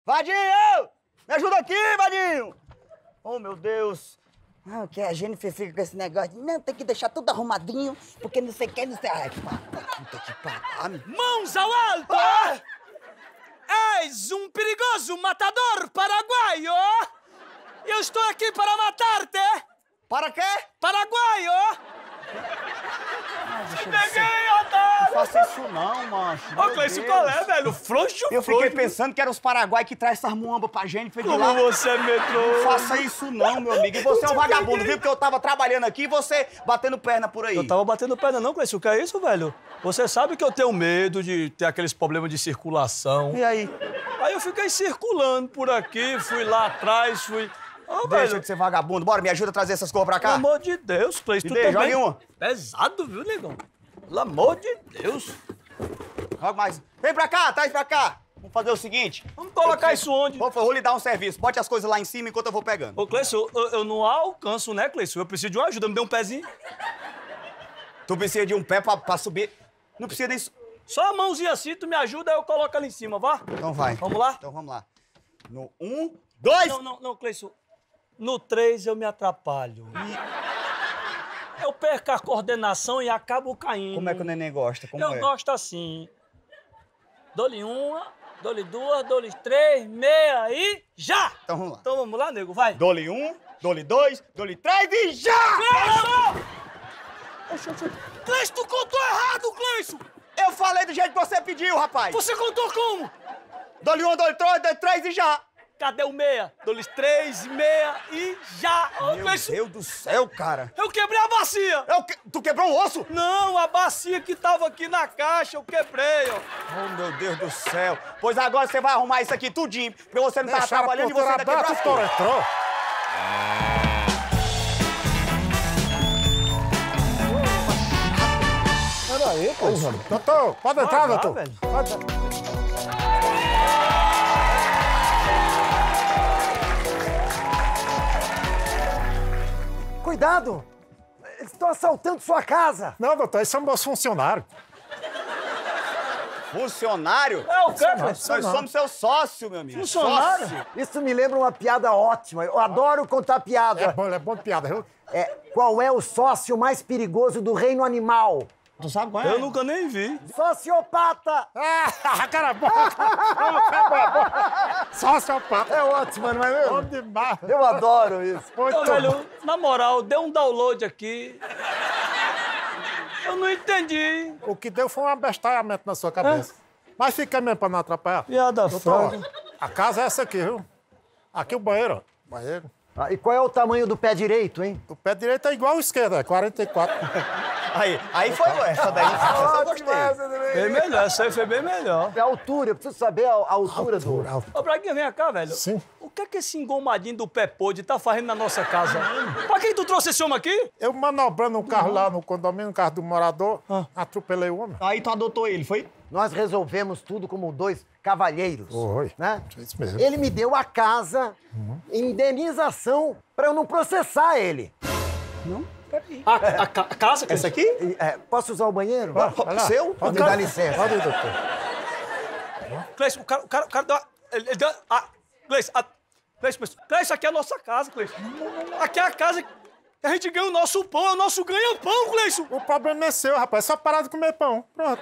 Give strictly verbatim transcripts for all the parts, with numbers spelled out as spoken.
Vadinho! Me ajuda aqui, Vadinho! Oh, meu Deus. Ah, que a Jennifer fica com esse negócio de não, tem que deixar tudo arrumadinho, porque não sei o que, não sei... Ai, puta que pariu. Mãos ao alto! Ah! És um perigoso matador paraguaio! Eu estou aqui para matar-te! Para quê? Paraguaio! Te peguei, otário! Não faça isso não, mancho. Ô, Cleiton, qual é, velho? Frouxo, Eu fiquei frouxo. pensando que eram os Paraguai que traz essas muambas pra gente, foi de lá. Como você metrô? Não faça isso não, meu amigo. E você é um vagabundo, viu? Porque eu tava trabalhando aqui e você batendo perna por aí. Eu tava batendo perna não, Cleiton. O que é isso, velho? Você sabe que eu tenho medo de ter aqueles problemas de circulação. E aí? Aí eu fiquei circulando por aqui, fui lá atrás, fui... Ô, Deixa velho, de ser vagabundo. Bora, me ajuda a trazer essas coisas pra pelo cá. amor de Deus, Cleiton, Me tu dê, também... jogue uma. Pesado, viu, negão? Pelo amor de Deus. Joga mais. Vem pra cá, traz pra cá. Vamos fazer o seguinte. Vamos colocar Eu- isso onde? Vou, vou lhe dar um serviço. Bote as coisas lá em cima enquanto eu vou pegando. Ô, Cleiton, eu, eu não alcanço, né, Cleiton? Eu preciso de uma ajuda, me dê um pezinho. Tu precisa de um pé pra, pra subir. Não precisa nem... su- Só a mãozinha assim, tu me ajuda, aí eu coloco ali em cima, vá? Então vai. Vamos lá? Então vamos lá. No um, dois... Não, não, não, Cleiton. No três eu me atrapalho. Eu perco a coordenação e acabo caindo. Como é que o neném gosta? Como Eu é? gosto assim. Dou-lhe uma, dou-lhe duas, dou-lhe três, meia e já! Então vamos lá. Então vamos lá, nego, vai. Dou-lhe um, dou-lhe dois, dou-lhe três e já! Cleiton! Cleiton, tu contou errado, Cleiton! Eu falei do jeito que você pediu, rapaz. Você contou como? Dou-lhe um, dou-lhe dois, dou-lhe três e já. Cadê o meia? Dou-lhe três, meia e já! Ô, Meu Cleiton, Deus do céu, cara. eu quebrei a bacia! Eu que- Tu quebrou um osso? Não, a bacia que tava aqui na caixa, eu quebrei, ó. Oh, meu Deus do céu. Pois agora você vai arrumar isso aqui tudinho, porque você não tava Deixaram a trabalhando e você ainda porteira quebrou aberta, as o coisas. doutor entrou. Peraí, pô. Doutor, pode entrar, Ah, dá, doutor. velho. Pode... Cuidado! Eles estão assaltando sua casa! Não, doutor, esses são meus funcionários. Funcionário? É o quê, Cleiton? Nós somos seu sócio, meu amigo. Funcionário? Sócio. Isso me lembra uma piada ótima. Eu adoro contar É piada. bom, é bom de piada, viu? É, qual é o sócio mais perigoso do reino animal? Tu sabe qual é? Eu nunca nem vi. Sociopata! Ah, cara bom! Sociopata. É ótimo, não é Bom mesmo? demais. Eu adoro isso. Muito Ô, bom. velho, na moral, deu um download aqui. Eu não entendi. O que deu foi um abestalhamento na sua cabeça. Mas fica mesmo pra não atrapalhar. Piada Doutor, fraca. a casa é essa aqui, viu? Aqui o banheiro, ó. Banheiro. Ah, e qual é o tamanho do pé direito, hein? O pé direito é igual ao esquerdo, é quarenta e quatro. Aí, aí foi essa daí. Essa eu gostei. Bem melhor, essa aí foi bem melhor. É a altura, eu preciso saber a, a altura do... Ô, Braguinha, vem cá, velho. Sim. O que é que esse engomadinho do pé podre tá fazendo na nossa casa? Pra quem tu trouxe esse homem aqui? Eu manobrando um carro lá no condomínio, um carro do morador, atropelei o homem. Aí tu adotou ele, foi? Nós resolvemos tudo como dois cavalheiros. Oi. Né? É isso mesmo. Ele me deu a casa, indenização, pra eu não processar ele. A, a ca- a casa? que- Essa aqui? E, é, posso usar o banheiro? Vai lá. Seu? Pode Me dá ir. licença. Pode ir, doutor. Cleiton, o cara, o cara, o cara deu... uma- Ele, ele deu... Ah, Cleiton, a... Cleiton, Cleiton, isso aqui é a nossa casa, Cleiton. Aqui é a casa que a gente ganha o nosso pão, é o nosso ganha-pão, Cleiton. O problema é seu, rapaz. É só parar de comer pão. Pronto.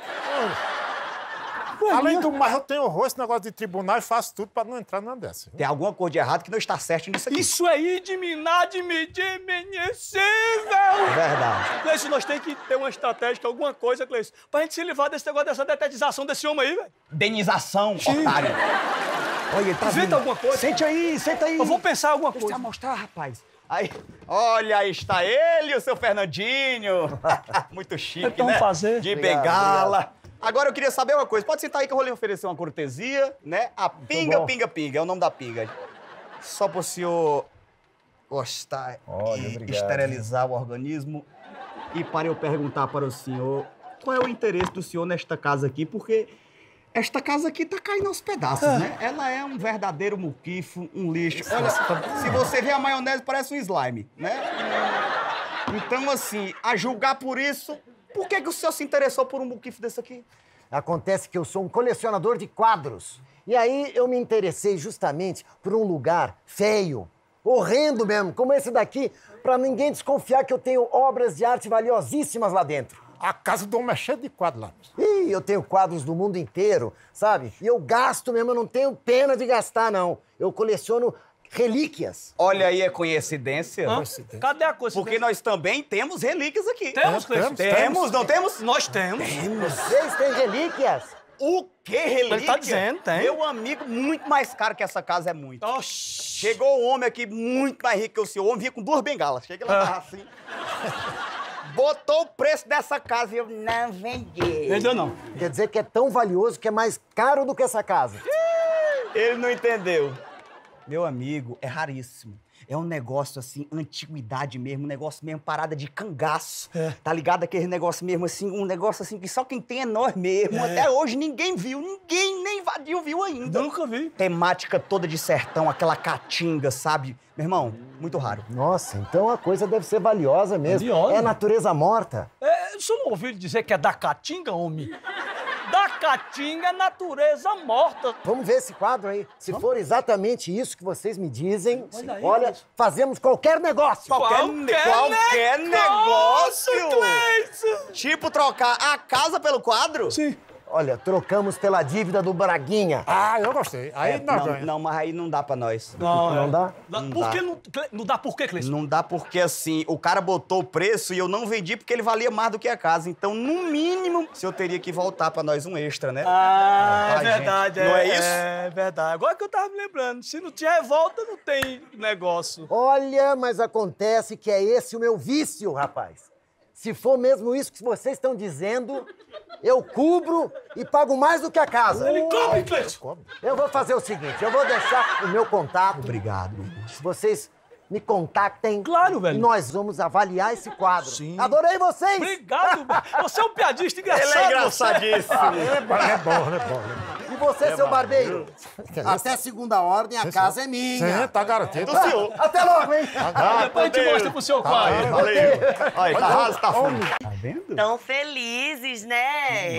Além do mais, eu tenho horror esse negócio de tribunal e faço tudo pra não entrar numa dessa. Tem alguma coisa de errado que não está certo nisso aqui. Isso aí de minar, de medir, É velho. verdade. Cleiton, nós temos que ter uma estratégia, alguma coisa, Cleiton, pra gente se livrar desse negócio, dessa detetização desse homem aí, velho. Indenização, otário. Olha, ele tá Inventa vindo. alguma coisa. Sente aí, senta aí. Eu vou pensar alguma Deixa eu coisa. mostrar, rapaz. Aí, olha, aí está ele, o seu Fernandinho. Muito chique, Então né? fazer. De Obrigado, bengala. Agora eu queria saber uma coisa. Pode sentar aí que eu vou lhe oferecer uma cortesia, né? A pinga, bom. pinga, pinga. É o nome da pinga. Só para o senhor gostar Olha, e obrigado. esterilizar o organismo. E para eu perguntar para o senhor qual é o interesse do senhor nesta casa aqui, porque esta casa aqui tá caindo aos pedaços, né? Ela é um verdadeiro muquifo, um lixo. Olha, se você vê a maionese, parece um slime, né? Então, assim, a julgar por isso, por que, que o senhor se interessou por um muquifo desse aqui? Acontece que eu sou um colecionador de quadros. E aí eu me interessei justamente por um lugar feio, horrendo mesmo, como esse daqui, pra ninguém desconfiar que eu tenho obras de arte valiosíssimas lá dentro. A casa do homem é cheia de quadros lá. Ih, eu tenho quadros do mundo inteiro, sabe? E eu gasto mesmo, eu não tenho pena de gastar, não. Eu coleciono relíquias. Olha aí a coincidência. Hã? Cadê a coisa? Porque nós também temos relíquias aqui. Temos, Cleiton? temos, Temos, não temos? Nós temos. Vocês têm relíquias? O que relíquia? Ele tá dizendo, tem. Meu amigo, muito mais caro que essa casa é muito. Oxi. Chegou um homem aqui muito mais rico que o senhor. O homem vinha com duas bengalas. Chega lá, tava assim. Botou o preço dessa casa e eu não vendi. Vendeu não. Quer dizer que é tão valioso que é mais caro do que essa casa. Ele não entendeu. Meu amigo, é raríssimo. É um negócio, assim, antiguidade mesmo, um negócio mesmo, parada de cangaço. É. Tá ligado? Aquele negócio mesmo, assim, um negócio assim que só quem tem é nós mesmo. É. Até hoje ninguém viu, ninguém nem invadiu viu ainda. Nunca vi. Temática toda de sertão, aquela caatinga, sabe? Meu irmão, muito raro. Nossa, então a coisa deve ser valiosa mesmo. Valiosa. É natureza morta. É, o senhor não ouviu dizer que é da Caatinga, homem? Da Caatinga é natureza morta. Vamos ver esse quadro aí. Se for exatamente isso que vocês me dizem, Olha aí, olha, Cleiton. fazemos qualquer negócio. Qualquer, ne- qualquer negócio! Cleiton. Tipo trocar a casa pelo quadro? Sim. Olha, trocamos pela dívida do Braguinha. Ah, eu gostei. Aí É, nós não, ganhamos. não, mas aí não dá pra nós. Não, Não é. dá? Dá- Não por dá. que não, Cle- não dá por quê, Cleiton? Não dá porque, assim, o cara botou o preço e eu não vendi porque ele valia mais do que a casa. Então, no mínimo, se eu teria que voltar pra nós um extra, né? Ah, é Ai, verdade. gente, não é isso? É verdade. Agora que eu tava me lembrando, se não tiver revolta, não tem negócio. Olha, mas acontece que é esse o meu vício, rapaz. Se for mesmo isso que vocês estão dizendo, eu cubro e pago mais do que a casa. Ele come, Cleiton. Eu vou fazer o seguinte, eu vou deixar o meu contato. Obrigado. Se vocês me contactem, Claro, velho. nós vamos avaliar esse quadro. Sim. Adorei vocês! Obrigado. Você é um piadista engraçado. Ele é engraçadíssimo. É bom, é bom, é bom. E você, seu barbeiro? Que é Até segunda ordem, a casa é minha. Sim, tá garantido. Do senhor. Até logo, hein? Ah, depois a gente Deus. mostra pro seu quadro. Valeu. Olha, tá raso, tá fundo. Tá vendo? Tão felizes, né?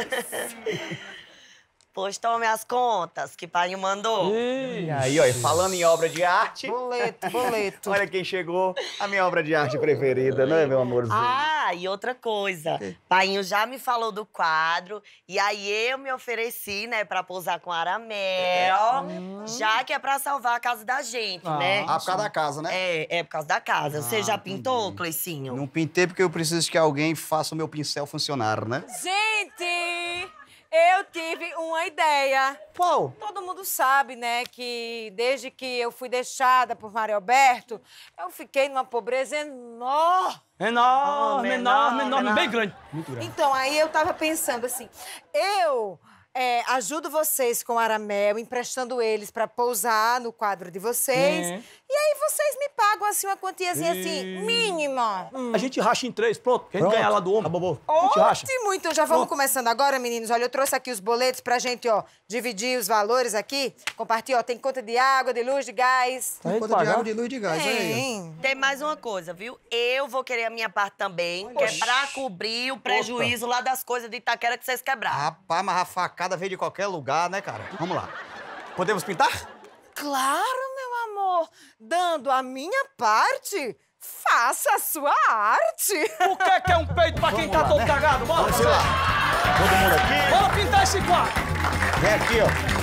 Pois tome as contas que pai mandou. E aí, olha, falando em obra de arte... Boleto, boleto. Olha quem chegou, a minha obra de arte preferida, né, meu amorzinho? Ah, e outra coisa. Painho já me falou do quadro e aí eu me ofereci, né, pra posar com Aramel, já que é pra salvar a casa da gente, né? Ah, por causa da casa, né? É, é por causa da casa. Você já pintou, Cleicinho? Não pintei porque eu preciso que alguém faça o meu pincel funcionar, né? Gente, eu tive uma ideia. Qual? Todo mundo sabe, né, que desde que eu fui deixada por Mário Alberto, eu fiquei numa pobreza enorme. Enorme, Oh, enorme, menor, enorme, menor. bem grande. Muito grande. Então, aí eu tava pensando assim, eu é, ajudo vocês com Aramel, emprestando eles pra pousar no quadro de vocês. É. E aí vocês me pagam, assim, uma quantiazinha, assim, mínima. A gente racha em três, pronto. Quem ganhar lá do homem. Acabou. A gente racha. Ótimo! Então já vamos começando agora, meninos. Olha, eu trouxe aqui os boletos pra gente, ó, dividir os valores aqui. Compartilhar, ó, tem conta de água, de luz, de gás. Tem conta de água, de luz de gás, Tem. Tem mais uma coisa, viu? Eu vou querer a minha parte também, que é pra cobrir o prejuízo lá das coisas de Itaquera que vocês quebraram. Rapaz, mas a facada veio de qualquer lugar, né, cara? Vamos lá. Podemos pintar? Claro, meu amor. Dando a minha parte, faça a sua arte. O que é que é um peito pra quem tá lá, todo né? cagado? Bora, Vamos lá. Todo mundo aqui. Bora pintar esse quadro. Vem aqui,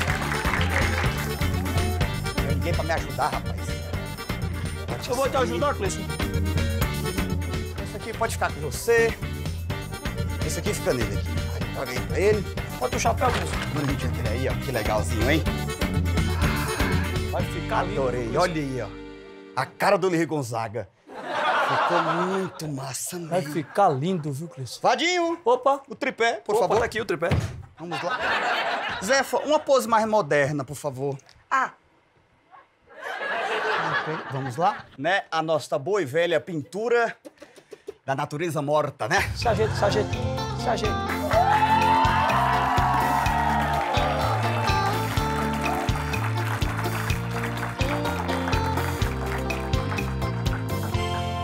ó. Não tem ninguém pra me ajudar, rapaz. Eu vou te ajudar, Cleiton. Esse aqui pode ficar com você. Esse aqui fica nele aqui. Aí, joga aí pra ele. Bota o chapéu, Cleiton. Manda o dele aí, ó. Que legalzinho, hein? Vai ficar lindo. Adorei. Cleiton. Olha aí, ó. A cara do Lir Gonzaga. Ficou muito massa, Vai né? ficar lindo, viu, Cleiton? Vadinho, Opa. o tripé, por Opa, favor. tá aqui o tripé. Vamos lá. Zefa, uma pose mais moderna, por favor. Ah, Ok, vamos lá. Né? A nossa boa e velha pintura da natureza morta, né? Se ajeita, se ajeita. Se ajeita.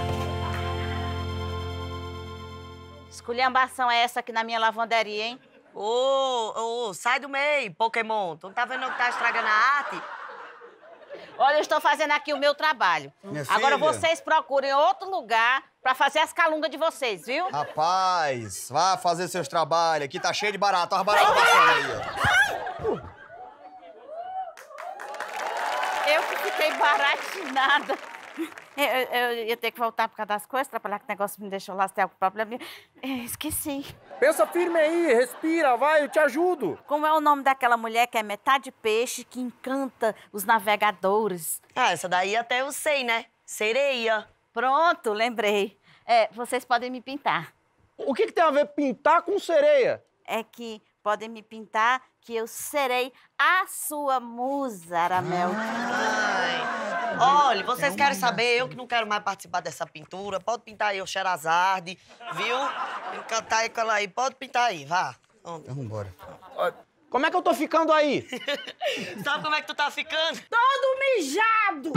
Esculhambação é essa aqui na minha lavanderia, hein? Ô, ô, sai do meio, Pokémon. Tu não tá vendo que tá estragando a arte? Olha, eu estou fazendo aqui o meu trabalho. Minha Agora filha. vocês procurem outro lugar pra fazer as calungas de vocês, viu? Rapaz, vá fazer seus trabalhos. Aqui tá cheio de barato. Olha as baratas passando aí, ó. Eu que fiquei baratinada. Eu, eu, eu ia ter que voltar por causa das coisas, trabalhar que o negócio me deixou lá, se tem algum problema. Eu esqueci. Pensa firme aí, respira, vai, eu te ajudo. Como é o nome daquela mulher que é metade peixe, que encanta os navegadores? Ah, essa daí até eu sei, né? Sereia. Pronto, lembrei. É, vocês podem me pintar. O que, que tem a ver pintar com sereia? É que podem me pintar que eu serei a sua musa, Aramel. Ai. Olha, vocês querem saber? Eu que não quero mais participar dessa pintura. Pode pintar aí o Sherazade, viu? Encantar aí com ela aí. Pode pintar aí, vá. Vamos. Vamos embora. Como é que eu tô ficando aí? Sabe como é que tu tá ficando? Todo mijado!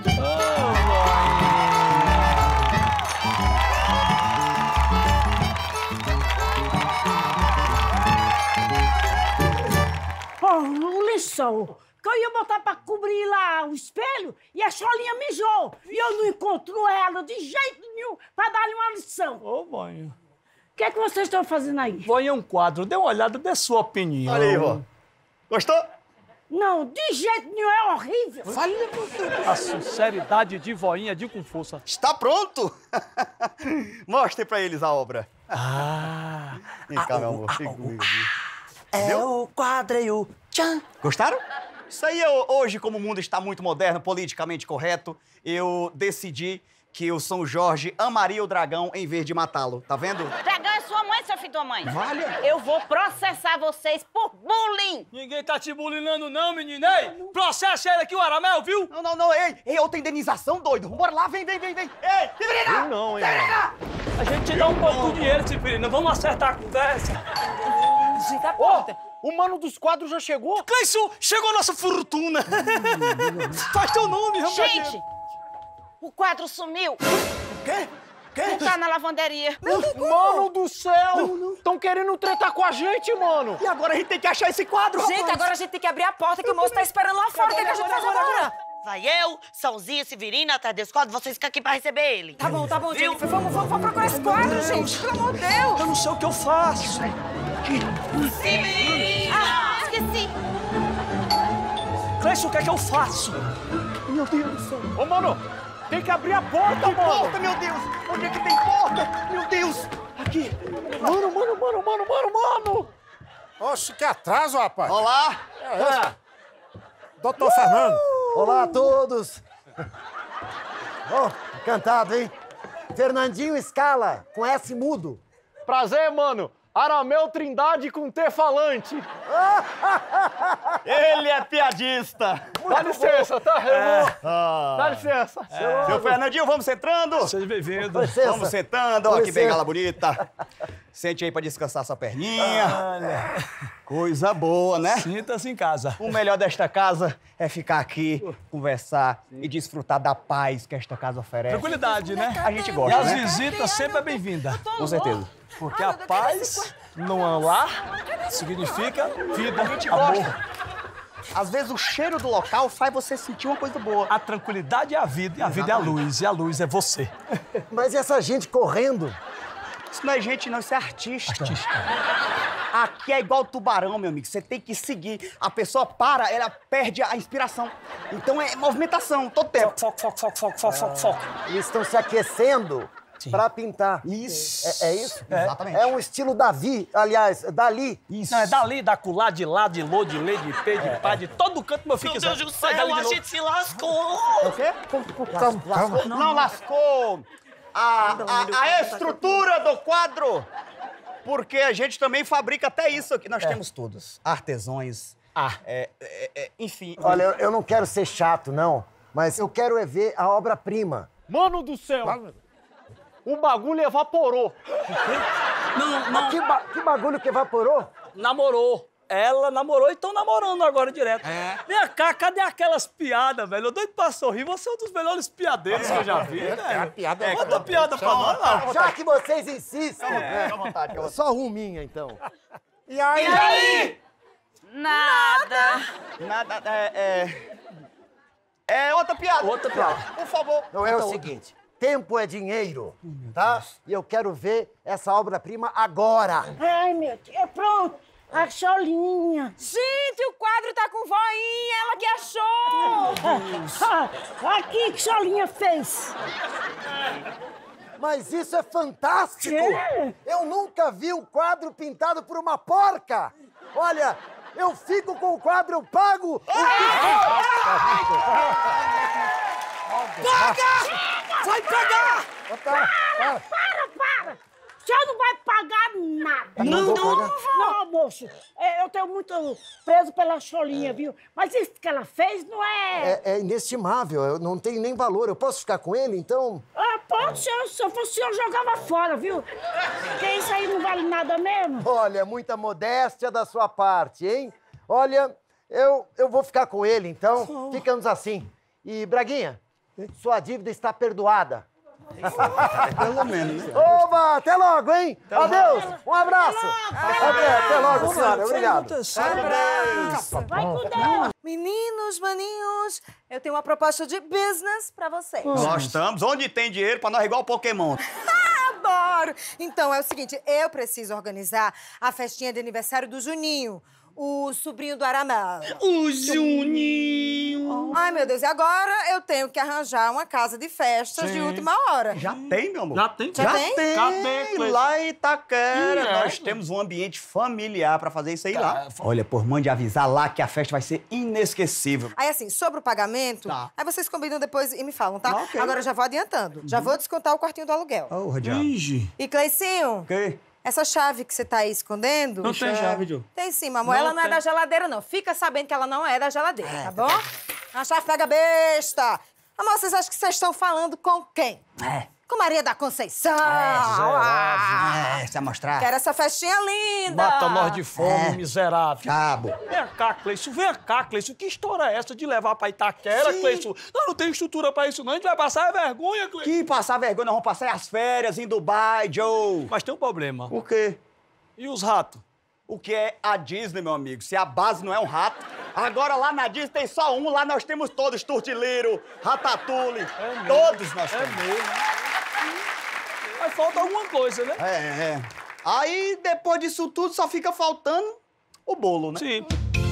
Oh, o lençol que eu ia botar pra cobrir lá o espelho e a Cholinha mijou. E eu não encontro ela de jeito nenhum pra dar-lhe uma lição. Ô, Boinha. O que é que vocês estão fazendo aí? Boinha é um quadro. Dê uma olhada, dê sua opinião. Olha aí, vó. Gostou? Não, de jeito nenhum, é horrível. A sinceridade de Voinha, de com força. Está pronto? Mostre pra eles a obra. Ah. Vem cá, meu amor. Fica comigo aqui. É o quadreio. Tchan. Gostaram? Isso aí, eu, hoje, como o mundo está muito moderno, politicamente correto, eu decidi que o São Jorge amaria o dragão em vez de matá-lo. Tá vendo? Dragão é sua mãe, seu filho da mãe. Vale. Eu vou processar vocês por bullying. Ninguém tá te bulinando não, menino. Ei, processa ele aqui, o Aramel, viu? Não, não, não. Ei, ei, outra indenização, doido. Bora lá, vem, vem, vem, vem. Ei, Severina! Não, hein? A gente te dá um pouco de dinheiro, Severina. Vamos acertar a conversa. Fica a Ô, porta. o mano dos quadros já chegou? Cleison, chegou a nossa fortuna. Faz teu nome, rapaz. Gente, o quadro sumiu. Quê? Quê? Não tá na lavanderia. Mano do céu! Estão querendo tretar com a gente, mano! E agora a gente tem que achar esse quadro, Gente, rapaz. agora a gente tem que abrir a porta que o moço tá esperando lá fora. O que, é que a gente faz agora? Vai eu, Sãozinha, Severina, atrás desse quadro, vocês ficam aqui pra receber ele. Tá bom, tá bom, Jennifer. Vamos, vamos, vamos procurar esse quadro, gente. Pelo amor de Deus. Eu não sei o que eu faço. Ah, esqueci. Cleison, o que é que eu faço? Meu Deus do céu. Ô, mano, tem que abrir a porta, Tem mano! porta, meu Deus. Onde é que tem porta? Meu Deus. Aqui. Mano, mano, mano, mano, mano, mano! Oxe, que atraso, rapaz. Olá. Doutor Fernando. Olá a todos! Oh, encantado, hein? Fernandinho Scala, com S mudo. Prazer, mano! Aramel Trindade com T falante. Ele é piadista. Dá licença, tá? Eu vou... Ah. Dá licença. Seu Fernandinho, vamos entrando? Seja bem-vindo. Com licença. Vamos sentando. Ó, Com que licença. bengala bonita. Sente aí pra descansar sua perninha. Coisa boa, né? Sinta-se em casa. O melhor desta casa é ficar aqui, conversar e desfrutar da paz que esta casa oferece. Tranquilidade, né? A gente E gosta, as né? visitas sempre é bem-vinda. Com certeza. Porque a paz não lar significa vida, A gente amor. gosta. Às vezes o cheiro do local faz você sentir uma coisa boa. A tranquilidade é a vida e a vida é a luz. E a luz é você. Mas e essa gente correndo? Isso não é gente, não, isso é artista. Aqui é igual tubarão, meu amigo. Você tem que seguir. A pessoa para, ela perde a inspiração. Então é movimentação, todo tempo. Foco, foco, foco, foco, foco, foco, foco. Eles estão se aquecendo pra pintar. Isso. É, é isso? Exatamente. É um estilo Davi, aliás, Dali. Isso. Não, é dali, da culá, de lá, de lô, de lê, de pê, de pá, de todo canto meu filho Meu quiser. Deus do Vai, céu, dali de a novo. gente se lascou. O quê? Calma, calma. Não lascou a, a, a estrutura do quadro. Porque a gente também fabrica até isso aqui. Nós temos todos. Artesões. Ah. É, é, é, enfim. Olha, eu, eu não quero ser chato, não, mas eu quero é ver a obra-prima. Mano do céu! O bagulho evaporou. Não, não. Que, ba- que bagulho que evaporou? Namorou. Ela namorou e estão namorando agora direto. É. Vem cá, cadê aquelas piadas, velho? Eu doido pra sorrir. Você é um dos melhores piadeiros que eu já vi, É, velho. a piada é... Conta piada pra nós, não. Já que vocês insistem, Fica à vontade, fica à vontade. só um minha, então. E aí? E aí? Nada. Nada, é... É, é outra piada. Outra piada. Por favor. Não é o seguinte, tempo é dinheiro, tá? E eu quero ver essa obra-prima agora. Ai, meu Deus. É pronto. A Cholinha. Gente, o quadro tá com voinha, ela que achou! Ah, aqui que Cholinha fez. Mas isso é fantástico! É. Eu nunca vi um quadro pintado por uma porca! Olha, eu fico com o quadro, eu pago! Paga! Vai pagar! Tá, Para, para, para! O senhor não vai pagar nada. Não, não, não. Não, moço. É, eu tenho muito preso pela Cholinha, viu? Mas isso que ela fez não é... É, é inestimável, eu não tenho nem valor. Eu posso ficar com ele, então? Ah, pode ser. Se eu fosse o senhor, jogava fora, viu? Porque isso aí não vale nada mesmo. Olha, muita modéstia da sua parte, hein? Olha, eu, eu vou ficar com ele, então. Ficamos assim. E, Braguinha, sua dívida está perdoada. Pelo menos, né? Oba, até logo, hein? Adeus, um abraço. Até, até logo, senhora. Obrigado. Vai com Deus. Meninos, maninhos, eu tenho uma proposta de business pra vocês. Nós estamos. Onde tem dinheiro pra nós igual o Pokémon? Adoro! Então, é o seguinte, eu preciso organizar a festinha de aniversário do Juninho, o sobrinho do Aramel. O Juninho! Ai, meu Deus, e agora eu tenho que arranjar uma casa de festas de última hora. Já tem, meu amor. Já tem? Já tem? Cadê, Cleiton? Lá em Itaquera, Ih, é? nós temos um ambiente familiar pra fazer isso aí lá. Olha, por mãe de avisar lá que a festa vai ser inesquecível. Aí, assim, sobre o pagamento, Tá. aí vocês combinam depois e me falam, tá? Ah, ok. Agora eu já vou adiantando. Já vou descontar o quartinho do aluguel. Ô, Radial. Ixi. E, Cleicinho, O quê? essa chave que você tá aí escondendo... Não tem chave, Jô. Tem sim, mamãe. Não Ela não é tem. da geladeira, não. Fica sabendo que ela não é da geladeira, tá bom? A chave pega besta. Amor, vocês acham que vocês estão falando com quem? É. Com Maria da Conceição. Ah, É, você vai mostrar? quero essa festinha linda. Mata nós de fome, É. miserável. Cabo. Vem cá, Cleiton, vem cá, Cleiton. Que história é essa de levar pra Itaquera, Cleiton? Nós não temos estrutura pra isso, não. A gente vai passar vergonha, Cleiton. Que passar vergonha, nós vamos passar as férias em Dubai, Joe. Mas tem um problema. O quê? E os ratos? O que é a Disney, meu amigo? Se a base não é um rato. Agora lá na Disney tem só um, lá nós temos todos, Turtiliro, Ratatouille, todos nós É temos. mesmo. Mas falta alguma coisa, né? É, é. Aí, depois disso tudo, só fica faltando o bolo, né? Sim.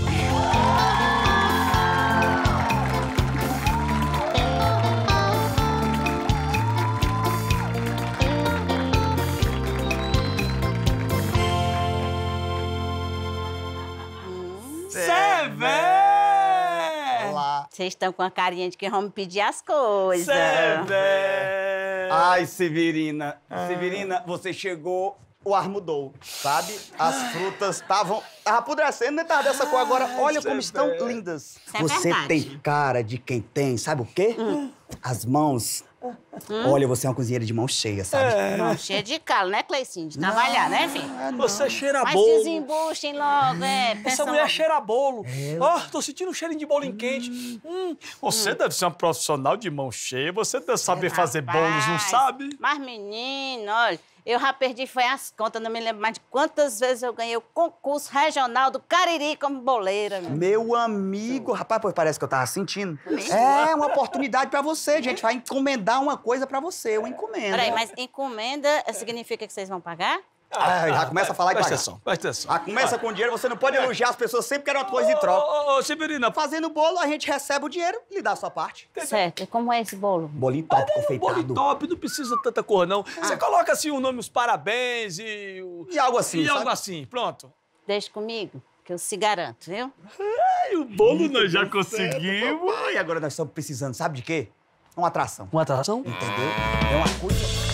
Cê vê! Olá. Vocês estão com a carinha de que vão me pedir as coisas. Cê vê! Ai, Severina. Severina, você chegou, o ar mudou, sabe? As frutas estavam... Tava apodrecendo, né? Tava dessa cor agora. Olha como estão lindas. Isso é Você verdade. tem cara de quem tem, sabe o quê? As mãos... Olha, você é uma cozinheira de mão cheia, sabe? Mão cheia de calo, né, Cleicinho? De trabalhar, né, filho? Você cheira Mas bolo. desembuchem logo, é. Essa Pensa mulher logo. cheira bolo. Ó, tô sentindo um cheirinho de bolinho quente. Hum, você deve ser uma profissional de mão cheia. Você deve saber fazer bolos, não Rapaz, sabe? Mas, menino, olha, eu já perdi foi as contas, não me lembro mais de quantas vezes eu ganhei o concurso regional do Cariri como boleira. Meu. Meu amigo, rapaz, pois parece que eu tava sentindo. É uma oportunidade pra você, a gente vai encomendar uma coisa pra você, uma encomenda. Peraí, mas encomenda significa que vocês vão pagar? Ah, já começa a falar e Presta pagar. atenção, presta atenção. Ah, começa com dinheiro, você não pode elogiar as pessoas sempre querem uma coisa em troca. Ô, ô, ô, Severina, Fazendo bolo, a gente recebe o dinheiro e lhe dá a sua parte. Certo. E como é esse bolo? Bolinho top, um confeitado. bolo top, não precisa tanta cor, não. Você coloca assim o nome, os parabéns e... O... E algo assim, E sabe? algo assim, pronto. Deixa comigo, que eu se garanto, viu? E o bolo nós já conseguimos. E agora nós estamos precisando, sabe de quê? Uma atração. Uma atração? Entendeu? É uma coisa...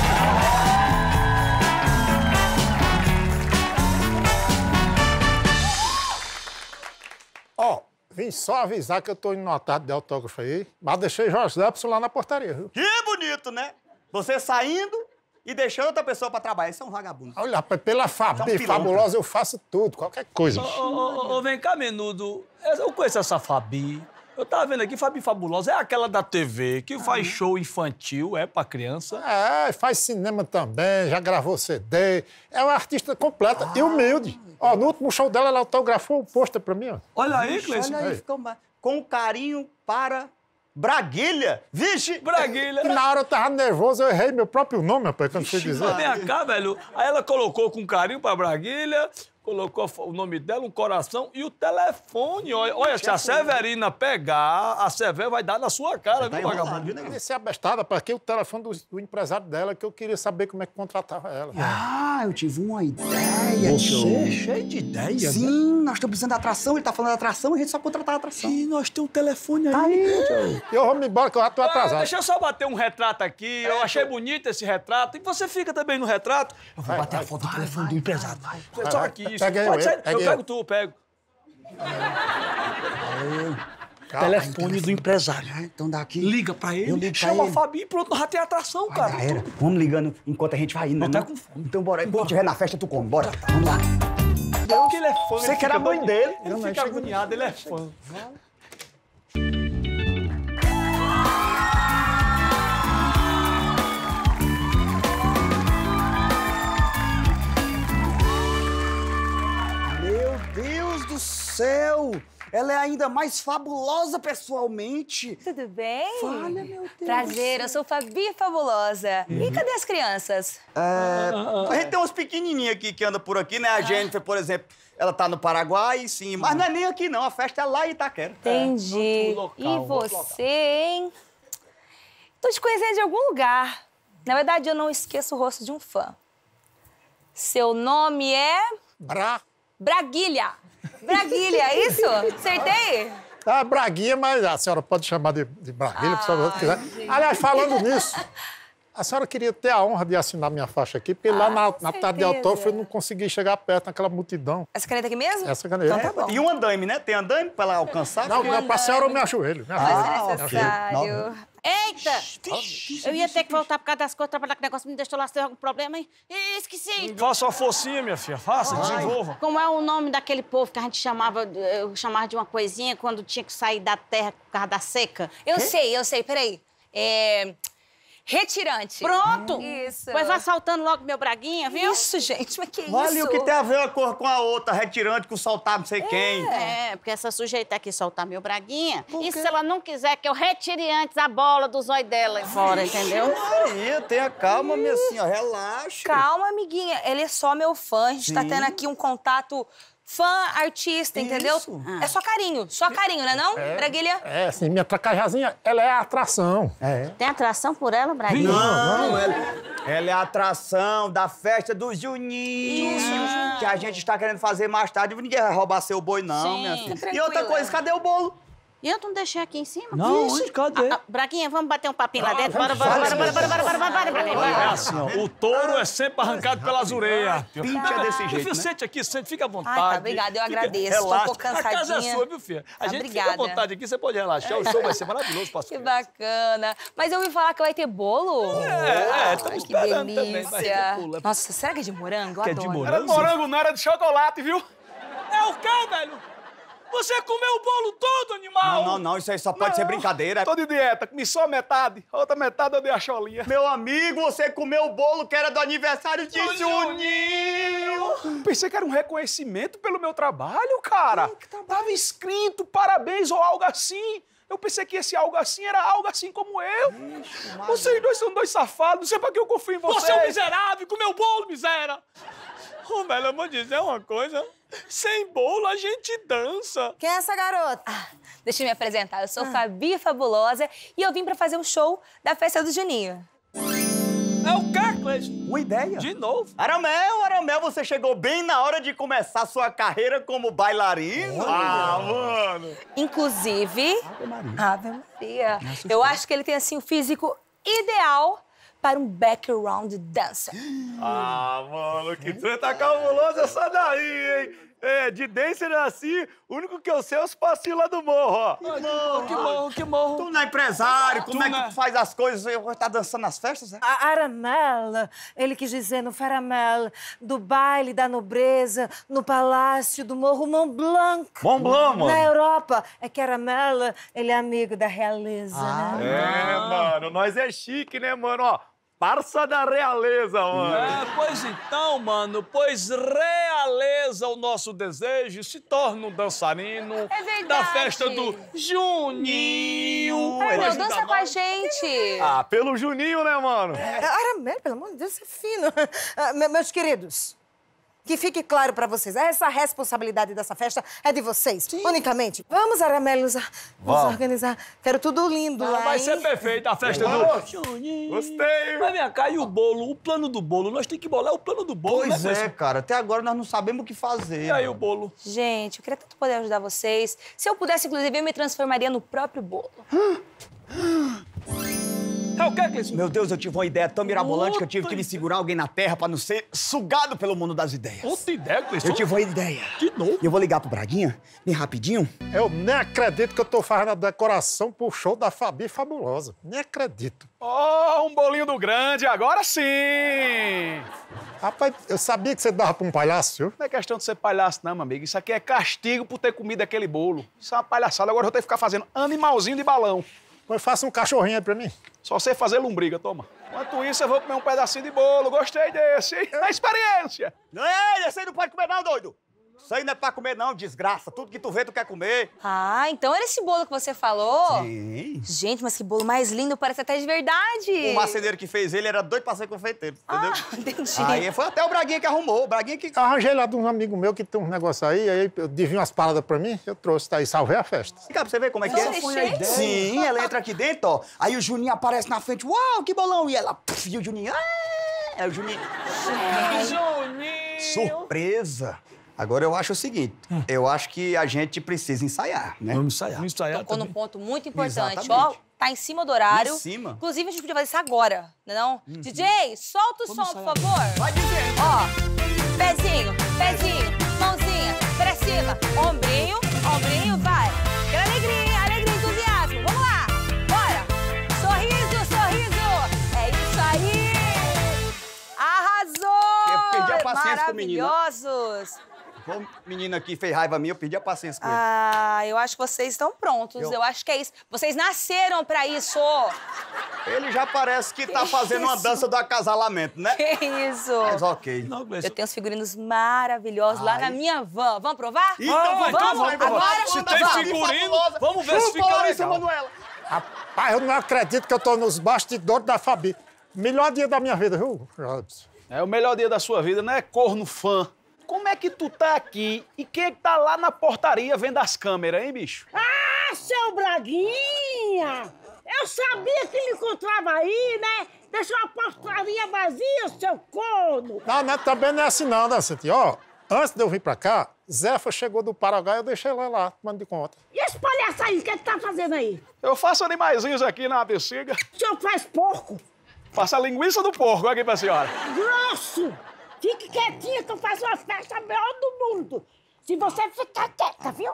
Ó, vim só avisar que eu tô indo notado de autógrafo aí, mas deixei Jorge Lepson lá na portaria, viu? Que bonito, né? Você saindo e deixando outra pessoa pra trabalhar. Isso é um vagabundo. Olha, rapaz, pela Fabi Tá um pilantra. Fabulosa eu faço tudo, qualquer coisa. Ô, ô, ô, ô, vem cá, menudo. Eu conheço essa Fabi. Eu tava vendo aqui, Fabi Fabulosa é aquela da T V, que faz show infantil, é pra criança. É, faz cinema também, já gravou C D. É uma artista completa e humilde. Ó, no último show dela, ela autografou o pôster pra mim, ó. Olha aí, Vixe, Cleiton. olha aí, ficou ma- com carinho para Braguilha. Vixe! Braguilha. E na hora eu tava nervoso, eu errei meu próprio nome, rapaz, que eu não sei dizer. Vem cá, velho. Aí ela colocou com carinho pra Braguilha, colocou o nome dela, um coração e o telefone. Olha, olha se a Severina pegar, a Sever vai dar na sua cara, viu, vagabundo? Eu disse abestada, para que o telefone do, do empresário dela, que eu queria saber como é que contratava ela. Ah, eu tive uma ideia. Você é cheio de ideia, Sim, né? nós estamos precisando de atração, ele tá falando de atração, a gente só contratar a atração. E nós temos um telefone Tá aí. aí, E eu vou me embora, que eu já tô Ah, atrasado. deixa eu só bater um retrato aqui. Eu achei bonito esse retrato. E você fica também no retrato. Eu vou bater a foto do telefone do empresário. Só vai. aqui, isso. Pega eu, Pode sair. pega Eu eu. pego tu, eu pego. Telefone do empresário. Então dá aqui. Liga pra ele, Eu ligo pra chama ele. a Fabi e pronto, já tem atração, Vai, cara. já era. Vamos ligando enquanto a gente vai indo, né? Eu tá não? com fome. Então bora. Quando estiver na festa, tu come. Bora. Vamos lá. Porque ele é fã. Você ele que era fica mãe agoni- dele. Ele fica agoniado, ele é fã. Meu Deus do céu! Ela é ainda mais fabulosa pessoalmente. Tudo bem? Olha, meu Deus. Prazer, eu sou Fabi Fabulosa. E cadê as crianças? É, a gente tem uns pequenininhos aqui que andam por aqui, né? A Jennifer, por exemplo, ela tá no Paraguai, sim. Mas não é nem aqui, não. A festa é lá em Itaquera. Entendi. no local, E no você, hein? Tô te conhecendo de algum lugar. Na verdade, eu não esqueço o rosto de um fã. Seu nome é... Bra. Braguilha. Braguilha, é isso? Acertei? Ah, Braguinha, mas a senhora pode chamar de, de Braguilha, se a senhora quiser. gente. Aliás, falando nisso, a senhora queria ter a honra de assinar minha faixa aqui, porque lá Ah, na, com na tarde de certeza. autógrafo eu não consegui chegar perto naquela multidão. Essa caneta aqui mesmo? Essa caneta. Então tá bom. E um andaime, né? Tem andaime pra ela alcançar? Não, não, pra senhora eu me ajoelho. Me ajoelho. Ah, É necessário. Eita! Eu ia ter que voltar por causa das coisas, trabalhar com o negócio, me deixou lá, se teve algum problema, hein? Ih, esqueci. Faça uma forcinha, minha filha. Faça, desenvolva. Como é o nome daquele povo que a gente chamava, eu chamava de uma coisinha quando tinha que sair da terra por causa da seca? Eu sei, eu sei, peraí. É... Retirante. Pronto! Isso. Pois vai saltando logo meu braguinha, viu? Isso, gente, mas que Olha isso? o que tem a ver uma cor com a outra, retirante com soltar não sei quem. É, porque essa sujeita aqui soltar meu braguinha. E se ela não quiser que eu retire antes a bola do zóio dela fora, entendeu? Maria, tenha calma, minha senhora, relaxa. Calma, amiguinha. Ele é só meu fã. A gente tá Sim. tendo aqui um contato fã-artista, entendeu? Isso. É só carinho. Só carinho, né não, Braguilha? É, assim, minha tracajazinha, ela é a atração. É. Tem atração por ela, braguinha? Não, ela, ela é a atração da festa do Juninho. Isso. Que a gente está querendo fazer mais tarde. Ninguém vai roubar seu boi, não, Sim. minha filha. Fica E outra tranquila. coisa, cadê o bolo? E eu não deixei aqui em cima? Não, Vixe. onde? Cadê? Ah, ah, Braguinha, vamos bater um papinho lá dentro? Bora, bora, bora, bora, bora, bora, bora, bora, bora, Braguinha, É bora. assim, ó. O touro é sempre arrancado pelas orelhas. Pinte é desse Meu jeito, filho, né? sente aqui, sente, fica à vontade. Ai, tá, obrigada, eu Fica- agradeço. Tô um Relaxa. pouco A casa é cansadinha. sua, viu, filha? A Tá, gente fica à obrigada. vontade aqui, você pode relaxar. O show vai ser maravilhoso, pastor. Que bacana. Mas eu ouvi falar que vai ter bolo. É, é, Ai, estamos que esperando também. Vai ter delícia. bolo. Nossa, será que é de morango? Eu Que é de adoro. morango? Era de morango, não era de chocolate, viu? É o quê, velho? Você comeu o bolo todo, animal? Não, não, não, isso aí só pode ser brincadeira. Tô de dieta, comi só metade. A outra metade eu dei a cholinha. Meu amigo, você comeu o bolo que era do aniversário de Juninho. Pensei que era um reconhecimento pelo meu trabalho, cara. Tava escrito parabéns ou algo assim. Eu pensei que esse algo assim era algo assim como eu. Vocês dois são dois safados, não sei pra que eu confio em vocês. Você é um miserável, comeu o bolo, miséria. Ô, velho, eu vou dizer uma coisa. Sem bolo, a gente dança. Quem é essa garota? Ah, deixa eu me apresentar. Eu sou Fabi Fabulosa e eu vim pra fazer um show da festa do Juninho. É o quê, Cleiton? Uma ideia. De novo. Aramel, Aramel, você chegou bem na hora de começar sua carreira como bailarino. Ah, mano. Inclusive... Ave Maria. Eu acho que ele tem, assim, o físico ideal para um background dancer. Ah, mano, que treta cabulosa essa daí, hein? É, de dancer assim, o único que eu sei é os passinhos lá do morro, ó. Que morro, que morro, que morro. Tu não é empresário, como Tu é que não é- tu faz as coisas? Eu vou estar dançando nas festas, né? A Aramel, ele quis dizer no Faramel, do baile da nobreza, no palácio do Morro Mont Blanc. Mont Blanc, mano. Na Europa. É que Aramel, ele é amigo da realeza, né? É, mano, nós é chique, né, mano? Ó, parça da realeza, mano. É, pois então, mano, pois realiza o nosso desejo e se torna um dançarino É verdade. da festa do Juninho. Ai, meu, Ajuda dança nós. com a gente. Ah, pelo Juninho, né, mano? Aramel, pelo amor de Deus, você é fino. Ah, me- meus queridos, que fique claro pra vocês, essa responsabilidade dessa festa é de vocês, unicamente. Vamos, Aramel, nos, nos Vamos. organizar. Quero tudo lindo Ah, lá, vai hein? ser perfeita a festa do Juninho. Gostei. Mas vem cá, e o bolo? O plano do bolo? Nós temos que bolar o plano do bolo, Pois né, é, pessoal? cara. Até agora nós não sabemos o que fazer. E aí o bolo? Gente, eu queria tanto poder ajudar vocês. Se eu pudesse, inclusive, eu me transformaria no próprio bolo. É o que, Cleiton? Meu Deus, eu tive uma ideia tão mirabolante que eu tive que me segurar alguém na terra pra não ser sugado pelo mundo das ideias. Outra ideia, Cleiton? Eu tive uma ideia. De novo? Eu vou ligar pro Braguinha, bem rapidinho. Eu nem acredito que eu tô fazendo a decoração pro show da Fabi Fabulosa. Nem acredito. Ó, um bolinho do grande, agora sim! Rapaz, eu sabia que você dava pra um palhaço, viu? Não é questão de ser palhaço, não, meu amigo. Isso aqui é castigo por ter comido aquele bolo. Isso é uma palhaçada. Agora eu vou ter que ficar fazendo animalzinho de balão. Pois faça um cachorrinho aí pra mim. Só sei fazer lombriga, toma. Enquanto isso, eu vou comer um pedacinho de bolo. Gostei desse, hein? É experiência. Ei, esse aí não pode comer não, doido. Isso aí não é pra comer não, desgraça. Tudo que tu vê, tu quer comer. Ah, então era esse bolo que você falou? Sim. Gente, mas que bolo mais lindo, parece até de verdade. O marceneiro que fez ele era doido pra ser confeiteiro, entendeu? Ah, entendi. Aí foi até o Braguinha que arrumou. O Braguinha que... Arranjei lá de um amigo meu que tem um negócio aí, aí eu devia umas paradas pra mim, eu trouxe, tá aí, salvei a festa. Cá, pra você ver como é que Nossa, é. foi a ideia. Sim, ela entra aqui dentro, ó. Aí o Juninho aparece na frente. Uau, que bolão! E ela... Puf, e o Juninho... Ah! É o Juninho... Juninho! Surpresa! Agora eu acho o seguinte, eu acho que a gente precisa ensaiar, né? Vamos ensaiar. Vamos ensaiar Tocou num também. ponto muito importante, Exatamente. ó. Tá em cima do horário. Em cima? Inclusive, a gente podia fazer isso agora, não é não? D J, solta o som, por favor. Vai dizendo. Ó, pezinho, pezinho, mãozinha, pra cima, ombrinho, ombrinho, vai. Aquela alegria, alegria, entusiasmo. Vamos lá, bora. Sorriso, sorriso. É isso aí. Arrasou. Eu perdi a paciência com o menino. Maravilhosos. O menino aqui fez raiva minha, eu perdi a paciência com ele. Ah, eu acho que vocês estão prontos. Eu, Eu- acho que é isso. Vocês nasceram pra isso. Ele já parece que tá fazendo uma isso? dança do acasalamento, né? Que isso? Mas ok. Não, Cleiton. Eu tenho uns figurinos maravilhosos lá Ai. na minha van. Vamos provar? Então vamos, vai, então vai, agora vai. Se Manda tem Fabi figurino, Fabulosa. vamos ver se Chupa, fica Larissa legal. Manoela. Rapaz, eu não acredito que eu tô nos bastidores da Fabi. Melhor dia da minha vida, viu, Robson? É o melhor dia da sua vida, né, corno fã? Como é que tu tá aqui e quem é que tá lá na portaria vendo as câmeras, hein, bicho? Ah, seu Braguinha! Eu sabia que ele encontrava aí, né? Deixou a portaria vazia, seu corno! Não, não, também não é assim não, né, Cintia? Ó, antes de eu vir pra cá, Zefa chegou do Paraguai, eu deixei ela lá, tomando de conta. E esse palhaço aí, o que ele tá fazendo aí? Eu faço animaizinhos aqui na bexiga. O senhor faz porco? Faço a linguiça do porco aqui pra senhora. Grosso! Fique quietinha que eu faço uma festa melhor do mundo. Se você ficar quieta, viu?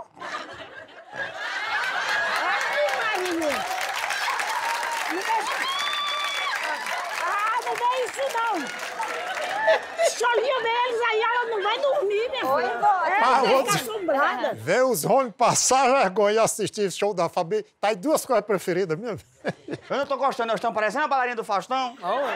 Ai, Marinha! Não deixa... Ah, não é isso, não! Cholinha deles, aí ela não vai dormir, minha Oi, filha. vó. É, Ah, ela vou- fica assombrada. Ver os homens passar vergonha e assistir esse show da Fabi, tá aí duas coisas preferidas mesmo. Eu não tô gostando, nós estamos parecendo a bailarina do Faustão.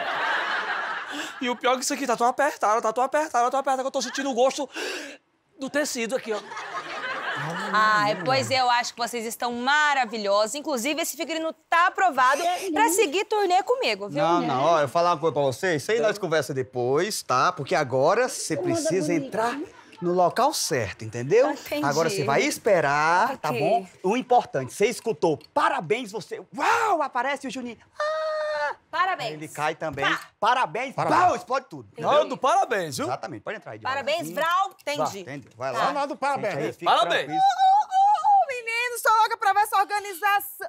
E o pior é que isso aqui tá tão apertado, tá tão apertado, tá tão apertado que eu tô sentindo o gosto do tecido aqui, ó. Ai, pois eu acho que vocês estão maravilhosos. Inclusive, esse figurino tá aprovado pra seguir turnê comigo, viu? Não, não, ó, eu vou falar uma coisa pra vocês. Isso aí nós conversa depois, tá? Porque agora você precisa entrar no local certo, entendeu? Entendi. Agora você vai esperar, tá Ok. bom? O importante, você escutou. Parabéns, você... Uau, aparece o Juninho. Ah! Parabéns. Ele cai também. Pá. Parabéns. Parabéns. Pau, explode tudo. Nando, parabéns, viu? Exatamente, pode entrar aí. Parabéns, devagarzinho. Vral. Vá, Entendi. entende? Vai Tá. lá. Nada, parabéns. Sente aí, fique Parabéns. tranquilo. Uh, menino, sou louca pra ver essa organização.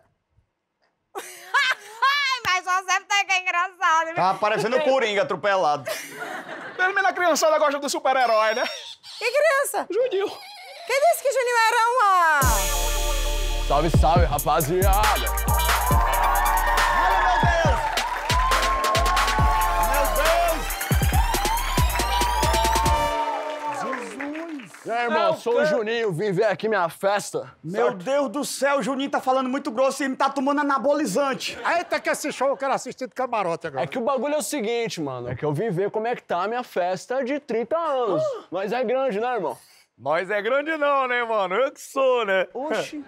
Ai, mas você tá que é engraçado. Tava parecendo o Coringa atropelado. Pelo menos a criançada gosta do super-herói, né? Que criança? Juninho. Quem disse que Juninho era uma... Salve, salve, rapaziada. E aí, irmão, Não, sou o cara. Juninho, vim ver aqui minha festa. Meu certo? Deus do céu, o Juninho tá falando muito grosso e me tá tomando anabolizante. Eita, que esse show eu quero assistir de camarote agora. É que o bagulho é o seguinte, mano, é que eu vim ver como é que tá a minha festa de trinta anos. Nós é grande, né, irmão? Nós é grande não, né, mano? Eu que sou, né? Oxi.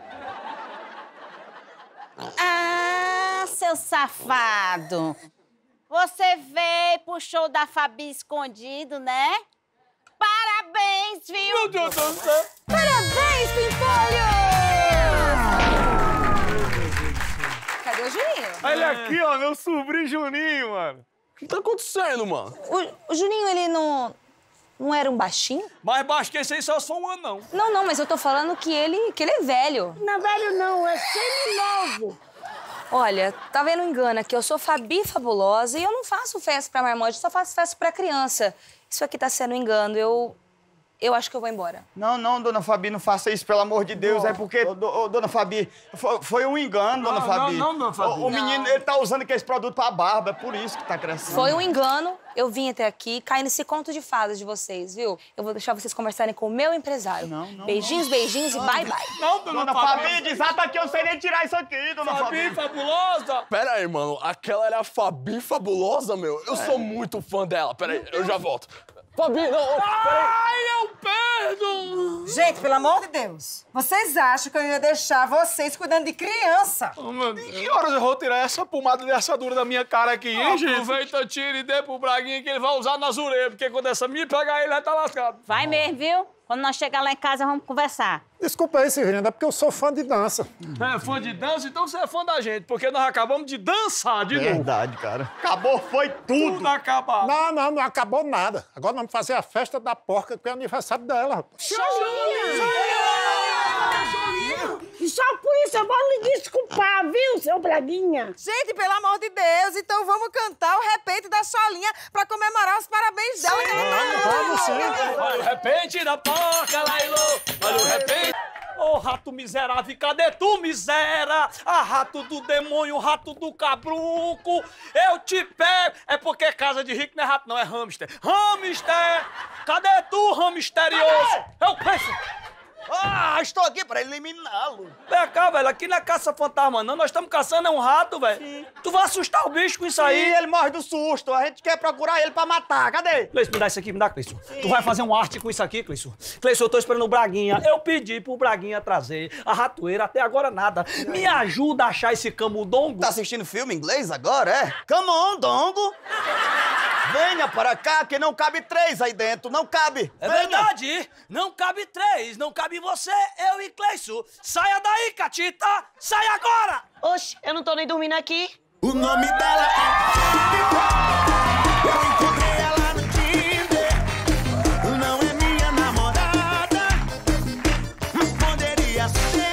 Ah, seu safado. Você veio pro show da Fabi escondido, né? Parabéns, viu? Meu Deus do céu. Parabéns, Pimpolho! Cadê o Juninho? Olha aqui, ó, meu sobrinho Juninho, mano. O que tá acontecendo, mano? O, o Juninho, ele não... Não era um baixinho? Mais baixo que esse aí só só um ano, não. Não, não, mas eu tô falando que ele, que ele é velho. Não é velho, não, é seminovo. Olha, tá vendo engano aqui? Eu sou Fabi Fabulosa e eu não faço festa pra marmanjo, eu só faço festa pra criança. Isso aqui tá sendo um engano, eu... Eu acho que eu vou embora. Não, não, dona Fabi, não faça isso, pelo amor de Deus. É porque, ô, do- ô, dona Fabi, foi, foi um engano, dona Não, Fabi. não, não, dona Fabi. O, o menino, Não. ele tá usando aquele produto pra barba, é por isso que tá crescendo. Foi um engano, eu vim até aqui, caí nesse conto de fadas de vocês, viu? Eu vou deixar vocês conversarem com o meu empresário. Não, não, beijinhos, beijinhos e bye, bye. Não, dona, Dona Fabi, desata aqui, eu sei nem tirar isso aqui, dona Fabi, Fabi. fabulosa. Pera aí, mano, aquela era a Fabi Fabulosa, meu. Eu sou muito fã dela. Pera aí, eu já volto. Fabi, não, ô, pera aí. Ai, eu perdo. Gente, pelo amor de Deus, vocês acham que eu ia deixar vocês cuidando de criança? Oh, meu Deus. Que horas eu vou tirar essa pomada de assadura da minha cara aqui, hein, gente? Aproveita, tira e dê pro Braguinha que ele vai usar nas orelhas, porque quando essa minha pegar ele, vai tá lascado. Vai mesmo, viu? Quando nós chegar lá em casa, vamos conversar. Desculpa aí, Severina, é porque eu sou fã de dança. É fã de dança, então você é fã da gente, porque nós acabamos de dançar de novo. Verdade, cara. Acabou, foi tudo. Tudo acabado. Não, não, não acabou nada. Agora vamos fazer a festa da porca, que é o aniversário dela, rapaz. E só por isso eu vou lhe desculpar, viu, seu Braguinha? Gente, pelo amor de Deus, então vamos cantar o repente da Cholinha pra comemorar os parabéns dela. que ela tá- Vamos sim. Olha o repente da porca, Lailô. Olha o repente. Ô, rato miserável, cadê tu, miséria? Ah, rato do demônio, rato do cabruco. Eu te pego. É porque é casa de rico não é rato, não, é hamster. Hamster! Cadê tu, hamsterioso? Eu penso. Ah, estou aqui pra eliminá-lo. Vem cá, velho, aqui não é caça fantasma, não. Nós estamos caçando é um rato, velho. Tu vai assustar o bicho com isso Aí aí. ele morre do susto. A gente quer procurar ele pra matar. Cadê? Cleison, me dá isso aqui, me dá, Cleison. Tu vai fazer um arte com isso aqui, Cleison. Cleison, eu tô esperando o Braguinha. Eu pedi pro Braguinha trazer a ratoeira, até agora nada. Me ajuda a achar esse camundongo. Tá assistindo filme inglês agora, é? Come on, dongo. Venha para cá, que não cabe três aí dentro. Não cabe. É Venha. verdade, não cabe três, não cabe você, eu e Cleison. Saia daí, Catita! Sai agora! Oxe, eu não tô nem dormindo aqui. O nome dela é... Eu encontrei ela no Tinder. Não é minha namorada, mas poderia ser.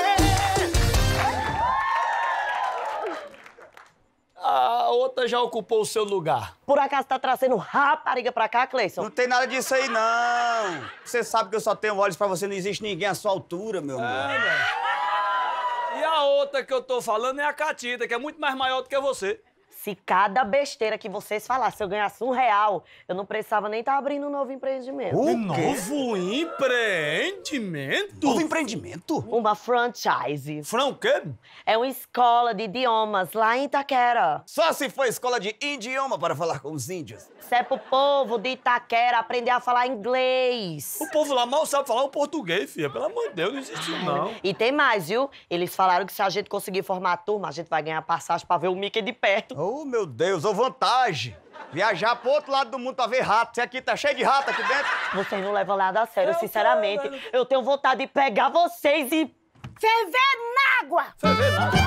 A outra já ocupou o seu lugar. Por acaso tá trazendo rapariga pra cá, Cleison? Não tem nada disso aí, não. Você sabe que eu só tenho olhos pra você, não existe ninguém à sua altura, meu amor. E a outra que eu tô falando é a Catita, que é muito mais maior do que você. Se cada besteira que vocês falassem eu ganhasse um real, eu não precisava nem estar abrindo um novo empreendimento. O Novo empreendimento? Novo empreendimento? Uma franchise. Fran o quê? É uma escola de idiomas lá em Itaquera. Só se for escola de idioma para falar com os índios. Isso é pro povo de Itaquera aprender a falar inglês. O povo lá mal sabe falar o português, filha. Pelo amor de Deus, não existe isso, não. E tem mais, viu? Eles falaram que se a gente conseguir formar a turma, a gente vai ganhar passagem pra ver o Mickey de perto. Oh, meu Deus, ô vantagem. Viajar pro outro lado do mundo pra ver rato. Você aqui tá cheio de rato aqui dentro. Vocês não levam nada a sério, Eu sinceramente. quero. Eu tenho vontade de pegar vocês e... Ferver na água! Ferver nada.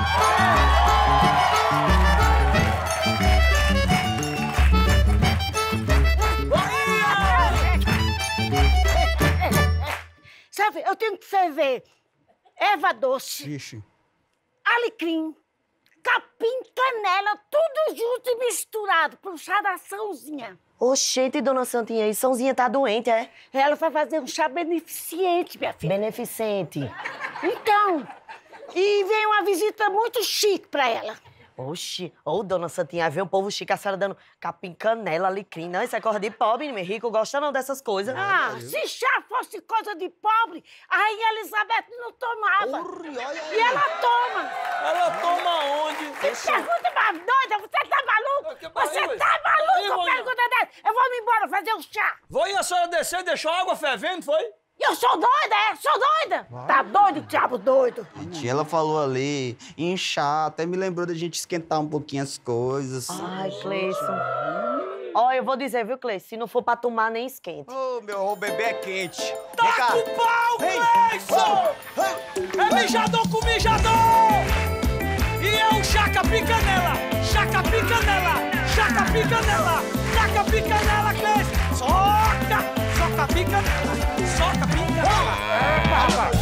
Sabe, eu tenho que ferver erva doce, Vixe. alecrim, capim, canela, tudo junto e misturado, puxar açãozinha. Oxente, dona Santinha, e Sãozinha tá doente, é? Ela vai fazer um chá beneficente, minha filha. Beneficente. Então, e vem uma visita muito chique pra ela. Oxi, ô, dona Santinha, vê o povo chique, a senhora dando capim, canela, alecrim. Não, isso é coisa de pobre, meu rico, gosta não dessas coisas. Ah, se chá fosse coisa de pobre, a Rainha Elizabeth não tomava. Urri, olha aí. E ela toma. Ela toma onde? Que pergunta mais doida, você tá maluco? Que Você barriga. tá maluco, Barriga, pergunta dessa? Eu vou me embora fazer um chá. Foi a senhora descer e deixou a água fervendo, foi? Eu sou doida, é? Sou doida. Tá doido, diabo doido. Gente, ela falou ali, inchar, até me lembrou da gente esquentar um pouquinho as coisas. Ai, Cleison. Ó, eu vou dizer, viu, Cleison? Se não for pra tomar, nem esquente. Ô, meu, o bebê é quente. Tá Vem cá. com pau, Cleison! É mijador com mijador! E é o chaca picanela! Chaca picanela! Chaca picanela! Chaca picanela, Cleison! Soca! Soca picanela! Soca picanela! É, papai!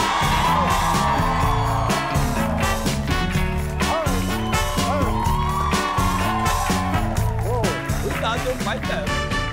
Cuidado, meu pai dela.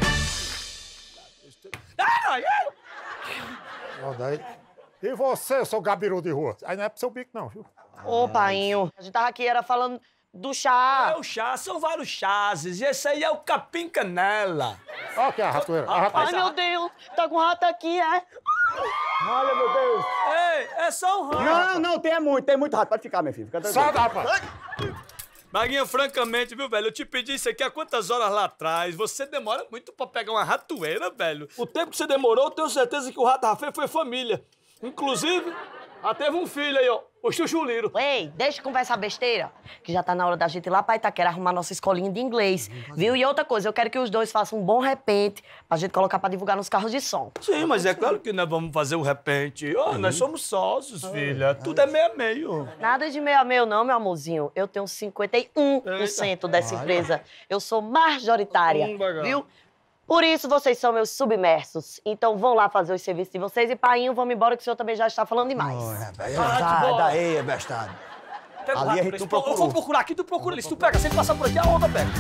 Ai, ai! Ó, daí. E você, seu gabiru de rua? Aí não é pro seu bico, não, viu? Ô, painho, a gente tava aqui, era falando do chá. É o chá, são vários chás. E esse aí é o capim canela. Ó, aqui a ratoeira. A Ai, ratoeira. meu Deus, tá com rato aqui, é? Olha, meu Deus. Ei, é só um rato. Não, não, tem muito, tem muito rato. Pode ficar, minha filha. Fica tranquilo. Sai da rapaz. Maguinha, francamente, viu, velho? Eu te pedi isso aqui há quantas horas lá atrás? Você demora muito pra pegar uma ratoeira, velho. O tempo que você demorou, eu tenho certeza que o rato Rafael foi família. Inclusive, até teve um filho aí, ó. O Chuchu Liro. Ei, deixa de conversar besteira, que já tá na hora da gente ir lá pra Itaquera arrumar nossa escolinha de inglês, viu? E outra coisa, eu quero que os dois façam um bom repente pra gente colocar pra divulgar nos carros de som. Sim, mas é claro que nós vamos fazer o repente. Ó, nós somos sócios, filha. Tudo é meio a meio. Nada de meio a meio não, meu amorzinho. Eu tenho cinquenta e um por cento dessa empresa. Eu sou majoritária, Hum, legal. viu? Por isso vocês são meus submersos. Então vão lá fazer os serviços de vocês e, painho, vamos embora que o senhor também já está falando demais. Vai, bora. daí, bestado. Pega o Ali a rato, gente Cleison. não procurou. Eu vou procurar aqui, tu procura ali. Se tu pega, se ele passar por aqui, a onda pega.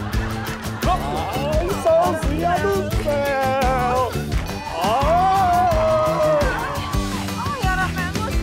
Sãozinha do céu. Ai, Aramelos,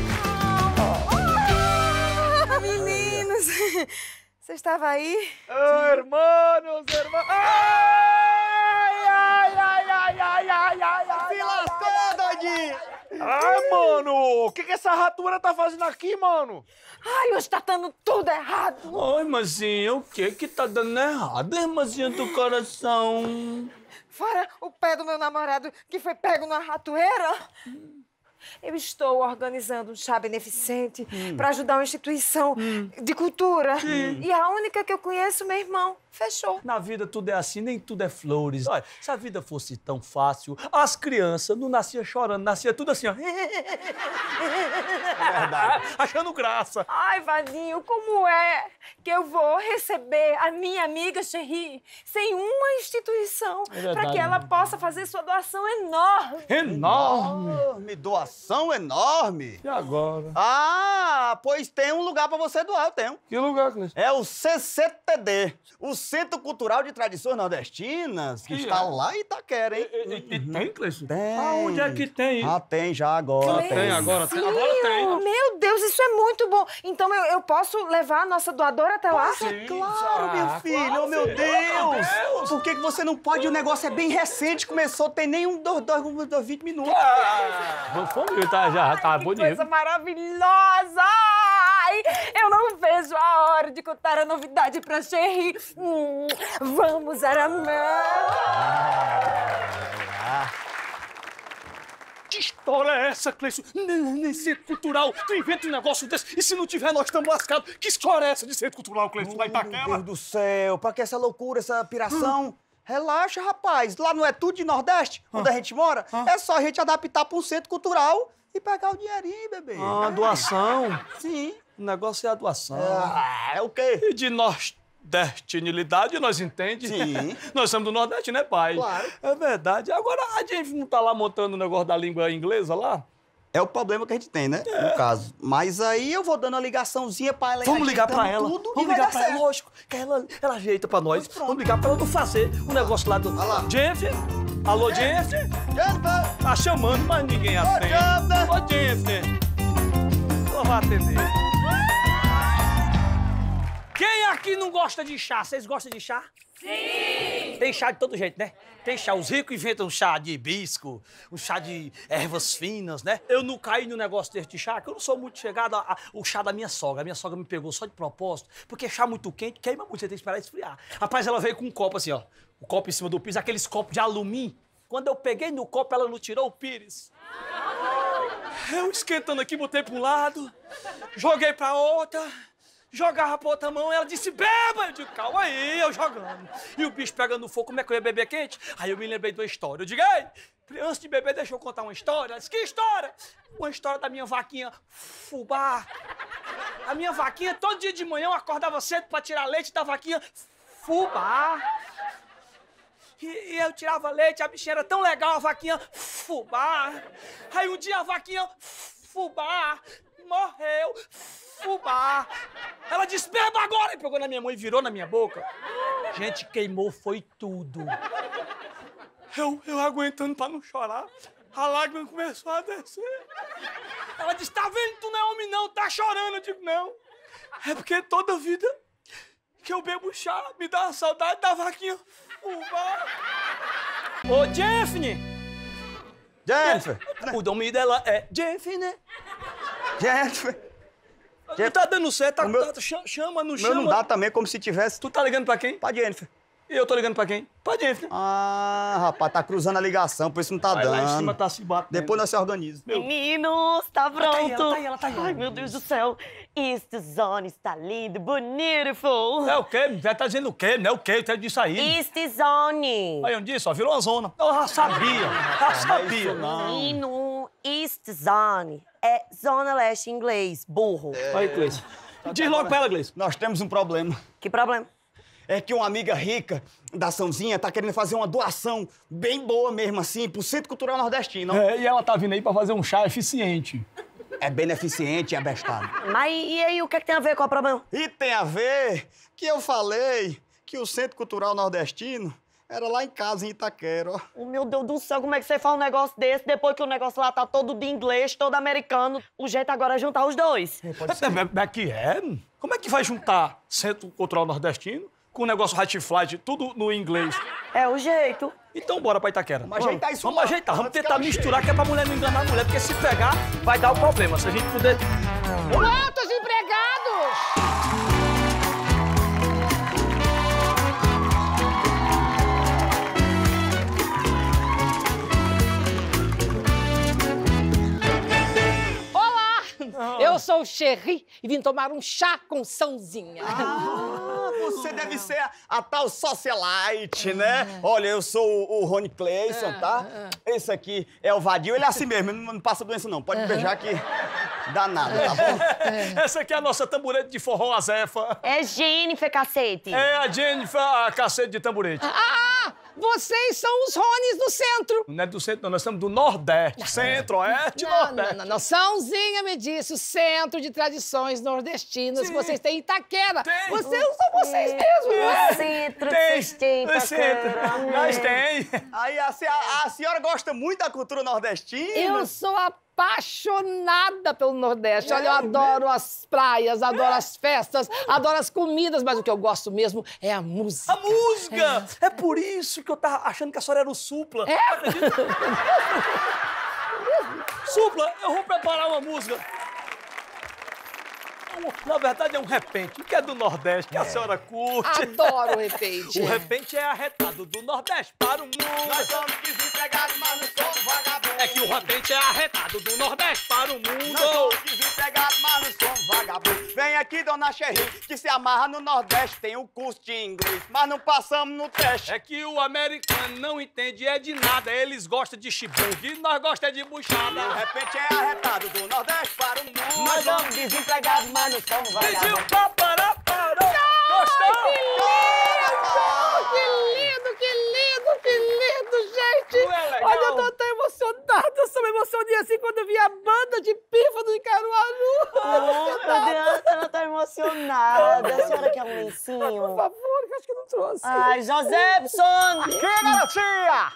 não. Meninos, você estava aí? Hermanos, hermanos. Ai, ai, ai, ai, ai, ai, ai, ai. Se lascou, doidinho! Ai, mano, o que que essa ratura tá fazendo aqui, mano? Ai, hoje tá dando tudo errado. Ai, irmãzinha, o que que tá dando errado, irmãzinha do coração? Fora o pé do meu namorado que foi pego na ratoeira. Eu estou organizando um chá beneficente para ajudar uma instituição de cultura. E a única que eu conheço, meu irmão, fechou. Na vida tudo é assim, nem tudo é flores. Olha, se a vida fosse tão fácil, as crianças não nasciam chorando, nascia tudo assim, ó. É verdade. Achando graça. Ai, Vadinho, como é que eu vou receber a minha amiga Cherry sem uma instituição É verdade, para que ela né? possa fazer sua doação enorme? Enorme. Enorme, doação enorme. E agora? Ah, pois tem um lugar pra você doar, eu tenho. Que lugar, Cleison? É o C C T D, o Centro Cultural de Tradições Nordestinas, que Que está é? lá em Itaquera, hein? E, e- e tem, Cleison? Tem. Aonde é que tem? Ah, tem já agora. Já tem, agora tem. Agora tem. Meu Deus, isso é muito bom. Então eu, eu posso levar a nossa doadora até lá? Sim, Claro, meu ah, filho, claro, oh, meu filho. Deus! Meu Deus! Por que, que você não pode? O negócio é bem recente, começou, tem nem um, dois, dois, dois, vinte minutos. Ah, família, tá, já tá Que bonito. coisa maravilhosa! Ai, eu não vejo a hora de contar a novidade pra Cherry. Hum, vamos, Aramel! Que história é essa, Cleison? Nem centro cultural. Tu inventa um negócio desse e se não tiver, nós estamos lascados. Que história é essa de centro cultural, Cleison, lá em Meu Itaquera? Deus do céu, pra que essa loucura, essa piração? Relaxa, rapaz. Lá não é tudo de Nordeste, onde a gente mora? É só a gente adaptar pra um centro cultural e pegar o dinheirinho, bebê. Ah, doação. Sim. O negócio é a doação. Ah, é o quê? E de nordestinilidade, nós entende? Sim. Nós somos do Nordeste, né, pai? Claro. É verdade. Agora, a gente não tá lá montando o negócio da língua inglesa lá? É o problema que a gente tem, né? No caso. Mas aí eu vou dando uma ligaçãozinha pra ela. Vamos ligar pra ela. Tudo, Vamos ligar pra ela, lógico. Que ela, ela ajeita pra nós. Vamos ligar pra ela não fazer o negócio lá do... lá. Jennifer? Alô, Jennifer? Jennifer! Tá chamando, mas ninguém atende. Jennifer! Ô, Jennifer! Ela vai atender. Quem aqui não gosta de chá? Vocês gostam de chá? Sim! Tem chá de todo jeito, né? Tem chá, os ricos inventam um chá de hibisco, um chá de ervas finas, né? Eu não caí no negócio desse de chá, que eu não sou muito chegado ao chá da minha sogra. A minha sogra me pegou só de propósito, porque chá muito quente queima muito, você tem que esperar esfriar. Rapaz, ela veio com um copo assim, ó. O copo em cima do piso, aqueles copos de alumínio. Quando eu peguei no copo, ela não tirou o pires. Eu esquentando aqui, botei pra um lado, joguei pra outra... Jogava pra outra mão, ela disse, beba! Eu digo, calma aí, eu jogando. E o bicho pegando fogo, como é que eu ia beber quente? Aí eu me lembrei de uma história. Eu digo, ei, antes de beber, deixa eu contar uma história. Ela disse, que história? Uma história da minha vaquinha fubá. A minha vaquinha, todo dia de manhã, eu acordava cedo pra tirar leite da vaquinha fubá. E, e eu tirava leite, a bichinha era tão legal, a vaquinha fubá. Aí um dia a vaquinha fubá morreu, fubá. Ela disse, beba agora! E pegou na minha mão e virou na minha boca. Gente, queimou, foi tudo. Eu, eu aguentando pra não chorar, a lágrima começou a descer. Ela disse, tá vendo, tu não é homem não, tá chorando. Eu digo, não. É porque toda vida que eu bebo chá, me dá uma saudade da vaquinha fubá. Ô, Jennifer! Jennifer! O nome dela é Jennifer, né? Jennifer! Não tá dando certo, tá, meu, tá, chama, não meu chama. não dá também, como se tivesse... Tu tá ligando pra quem? Pra Jennifer. E eu tô ligando pra quem? Pra Jennifer. Ah, rapaz, tá cruzando a ligação, por isso não tá Vai dando. lá em cima tá se batendo. Depois nós se organiza. Meninos, tá pronto? Ah, tá aí, ela, tá aí, ela tá aí. Ai, meu Deus do céu. Este zone está lindo, beautiful. É o quê? Já tá dizendo o quê? Não é o quê? Eu tenho disso aí. Este zone. Aí onde disse, ó, virou uma zona. Eu já sabia, já sabia. Menino, este zone é zona leste em inglês, burro. É. Aí, Gleice. Diz logo pra ela, Gleice. Nós temos um problema. Que problema? É que uma amiga rica da Sãozinha tá querendo fazer uma doação bem boa mesmo, assim, pro Centro Cultural Nordestino. É, e ela tá vindo aí pra fazer um chá eficiente. É beneficente, é bestado. Mas e aí, o que, é que tem a ver com o problema? E tem a ver que eu falei que o Centro Cultural Nordestino era lá em casa, em Itaquera, ó. Oh, meu Deus do céu, como é que você faz um negócio desse depois que o negócio lá tá todo de inglês, todo americano? O jeito agora é juntar os dois. É, pode ser. É, é que é? Como é que vai juntar Centro Cultural Nordestino com o negócio Hot Flight, tudo no inglês? É o jeito. Então bora pra Itaquera. Vamos ajeitar isso. Vamos ajeitar, vamos tentar misturar, que é pra mulher não enganar a mulher, porque se pegar, vai dar o problema. Se a gente puder... Quantos empregados? Eu sou o Cherry e vim tomar um chá com Sãozinha. Ah, você deve ser a, a tal socialite, né? Olha, eu sou o, o Rony Clayson, tá? Esse aqui é o Vadio, ele é assim mesmo, não, não passa doença não. Pode beijar que dá nada, tá bom? Essa aqui é a nossa tamborete de forró, a Zefa. É Jennifer, cacete. É a Jennifer, a cacete de tamborete. Ah, vocês são os Rones do centro. Não é do centro, não, nós estamos do Nordeste. Centro, Oeste, Não, Nordeste. não, não, não. Sãozinha me disse o centro de tradições nordestinas que vocês têm em Itaquera. Tem. Vocês são vocês mesmos. O centro Tem, vocês têm o centro. Itaquera. Nós tem. Aí a, a, a senhora gosta muito da cultura nordestina? Eu sou apaixonada pelo Nordeste. Olha, eu adoro as praias, adoro as festas, adoro as comidas, mas o que eu gosto mesmo é a música. A música! É, é por isso que eu tava achando que a senhora era o Supla. É? Supla, eu vou preparar uma música. Na verdade, é um repente, que é do Nordeste, que a senhora curte. Adoro o repente. O repente é arretado do Nordeste para o mundo. Nós somos desempregados, mas não somos vagabundos. É que o repente é arretado do Nordeste para o mundo. Nós somos desempregados, mas não somos vagabundos. Vem aqui, dona Cherry, que se amarra no Nordeste. Tem um curso de inglês, mas não passamos no teste. É que o americano não entende é de nada. Eles gostam de chibungue e nós gostamos de buchada. O repente é arretado do Nordeste para o mundo. Nós somos desempregados, mas não somos vagabundos. Pediu pra parar, parou. Gostou? Que lindo, que lindo, que lindo, gente! Não é legal? Olha, eu tô tão emocionada, eu só me emocionei assim quando eu vi a banda A senhora quer um lencinho? Por favor, que acho que eu não trouxe. Ai, Josefson! Que garotinha!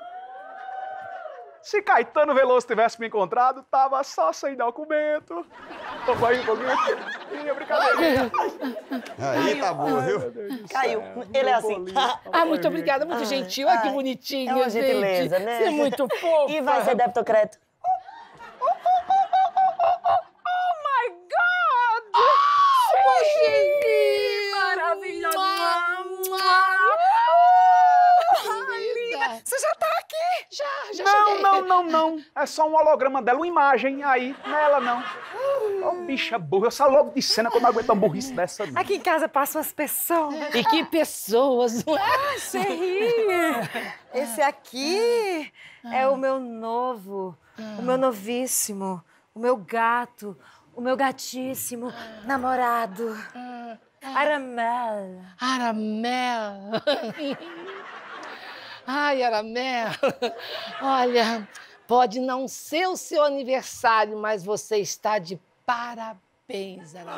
Se Caetano Veloso tivesse me encontrado, tava só sem documento. Toma aí um pouquinho. Minha brincadeira. Aí tá bom, viu? Caiu. Ele é assim. Ah, muito obrigada, muito gentil. Ai, que bonitinho, É uma gente. gentileza, né? Você é muito fofa. E vai ser débito ou crédito? Oh, my God! Cheguei! Maravilhosa! Você já tá aqui? Já, já Não, cheguei. não, não, não. É só um holograma dela, uma imagem aí. Não é ela, não. Ô, bicha burra. Eu saio logo de cena quando não aguento uma burrice dessa, não. Aqui em casa passam as pessoas. E que pessoas, não é? Ah, Xerri! Esse aqui é o meu novo, o meu novíssimo, o meu gato, o meu gatíssimo namorado. Aramel. Aramel. Ai, Aramel. Olha, pode não ser o seu aniversário, mas você está de parabéns, Aramel.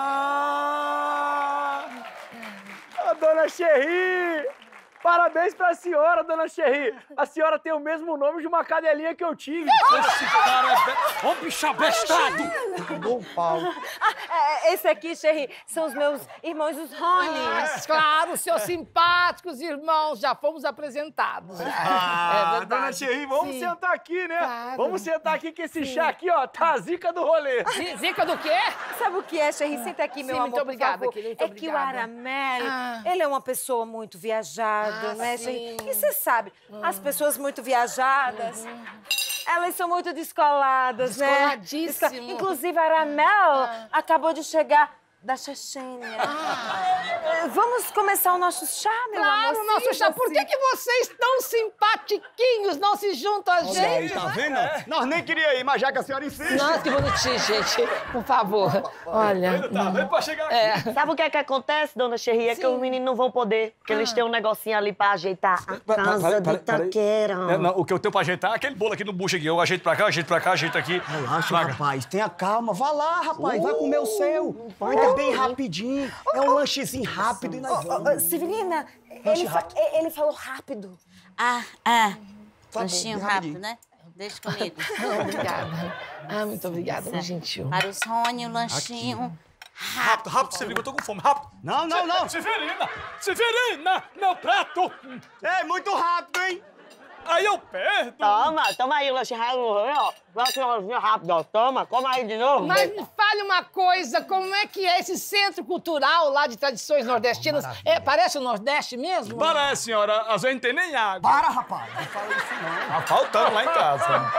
Ah, dona Xerri! Parabéns pra senhora, dona Xerri. A senhora tem o mesmo nome de uma cadelinha que eu tive. Esse cara é... Be... Ô, bicho abestado! Bom pau. Ah, é, esse aqui, Xerri, são os meus irmãos, os Rones. Ah, claro, seus simpáticos irmãos, já fomos apresentados. Ah, É verdade. dona Xerri, vamos Sim. sentar aqui, né? Claro. Vamos sentar aqui que esse chá aqui, ó, tá a zica do rolê. Z- Zica do quê? Sabe o que é, Xerri? Senta aqui, meu Sim, amor, muito obrigada, por favor. querida, muito é que o obrigada. Aramel, Ah. ele é uma pessoa muito viajada, Ah, né, sim. Xerri? E você sabe, as pessoas muito viajadas, elas são muito descoladas, né? Descoladíssimo. Desco- Inclusive, a Aramel acabou de chegar da Chechênia. Eh, Vamos começar o nosso chá, meu amor? Claro, nosso Sim, chá. Por que, sim. que vocês tão simpatiquinhos não se juntam a Olha aí, gente? tá vendo? Nós nem queríamos ir, mas já que a senhora insiste. Nossa, que bonitinho, gente. Por favor. Olha. Tá, vem pra chegar aqui. É. Sabe o que é que acontece, dona Xerri? É que os meninos não vão poder, porque eles têm um negocinho ali pra ajeitar a casa de taqueira. É, não, o que eu tenho pra ajeitar é aquele bolo aqui no bucho aqui. Eu ajeito pra cá, ajeito pra cá, ajeito aqui. Relaxa, Traga. rapaz. Tenha calma. Vá lá, rapaz. Vai comer o seu. Vai, é bem rapidinho. É um lanchezinho rápido e nós vamos. Ô, Severina, ele, fa- ele falou rápido. Ah, é. Tá bom, Lanchinho bem rápido, rapidinho. né? Deixa comigo. Obrigada. Ah, muito obrigada, muito gentil. Para os Rony, o lanchinho. Rápido, rápido, Severina, eu tô com fome, rápido. Não, não, não. Severina! Severina! Meu prato! É muito rápido, hein? Aí eu perdo. Toma, toma aí o lanche rápido, ó. Lanche rápido, ó. Toma, come aí de novo. Mas me fale uma coisa, como é que é esse centro cultural lá de tradições nordestinas? É, parece o Nordeste mesmo? Parece, senhora. Às vezes não tem nem água. Para, rapaz. Não fala isso, não. Tá faltando lá em casa.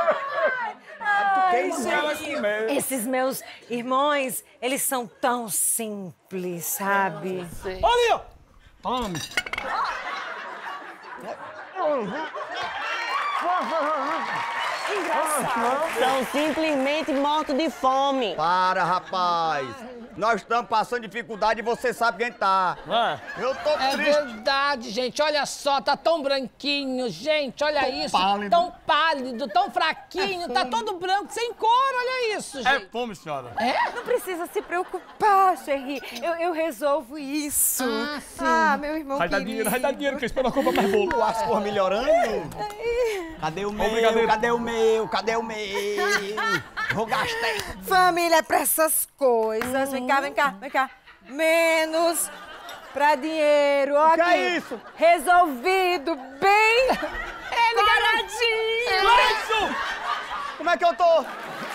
Ai, Ela gente, comer. esses meus irmãos, eles são tão simples, sabe? Olha aí, ó. Tome. São simplesmente mortos de fome. Para, rapaz. Nós estamos passando dificuldade e você sabe quem tá. Ah. Eu tô É triste. verdade, gente. Olha só, tá tão branquinho, gente. Olha isso. pálido. Tão pálido, tão fraquinho. Tá todo branco, sem cor. Olha isso, É gente. fome, senhora. Não precisa se preocupar, Xerri. Eu, eu resolvo isso. Ah, sim. Ah, meu irmão Vai dar querido. dinheiro, vai dar dinheiro, que eu espero comprar mais bolo. As cor melhorando. Cadê o meu? Obrigadeiro. Cadê o meu? Cadê o meu? Vou gastar. Família é pra essas coisas. Vem cá, vem cá, vem cá. Menos pra dinheiro. Ó, que aqui. é isso? Resolvido, bem paradinho. Cleiton! Como é que eu tô?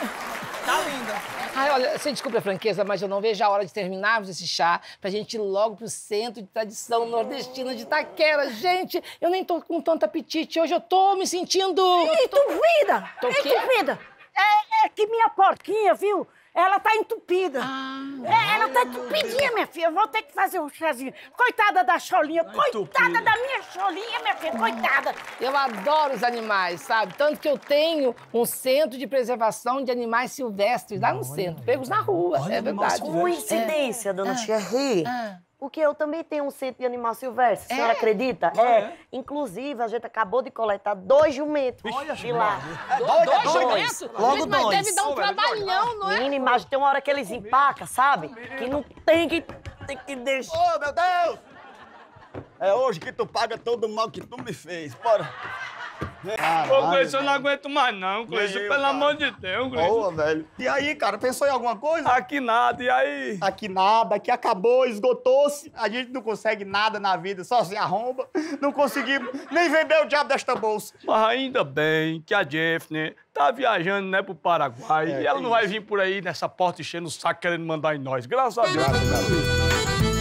Ai, olha, você desculpa a franqueza, mas eu não vejo a hora de terminarmos esse chá pra gente ir logo pro centro de tradição nordestina de Itaquera. Gente, eu nem tô com tanto apetite. Hoje eu tô me sentindo... Entupida! Tô o quê? Entupida! É, é que minha porquinha, viu? Ela tá entupida. É, ela tá entupidinha, minha filha. Eu vou ter que fazer um chazinho. Coitada da Cholinha, coitada da minha Cholinha, minha filha, coitada. Eu adoro os animais, sabe? Tanto que eu tenho um centro de preservação de animais silvestres lá no centro. Pegos na rua, é verdade. Coincidência, dona Xerri. Porque eu também tenho um centro de animal silvestre, a senhora É? acredita? É. Inclusive, a gente acabou de coletar dois jumentos de lá. Do- dois jumentos? Logo Gente, mas dois. deve dar um trabalhão, não é? Menina, mas tem uma hora que eles empacam, sabe? Que não tem que tem que deixar. Ô, oh, meu Deus! É hoje que tu paga todo o mal que tu me fez. Bora. Caralho, ô, Cleiton, eu não aguento mais não, Cleiton. Pelo cara. amor de Deus, Cleiton. Boa, velho. E aí, cara, pensou em alguma coisa? Aqui nada, e aí? Aqui nada, aqui acabou, esgotou-se. A gente não consegue nada na vida, só se arromba. Não conseguimos nem vender o diabo desta bolsa. Mas ainda bem que a Jeffney tá viajando, né, pro Paraguai. É, e ela não vai vir por aí nessa porta enchendo o saco querendo mandar em nós. Graças a Deus. Graças a Deus.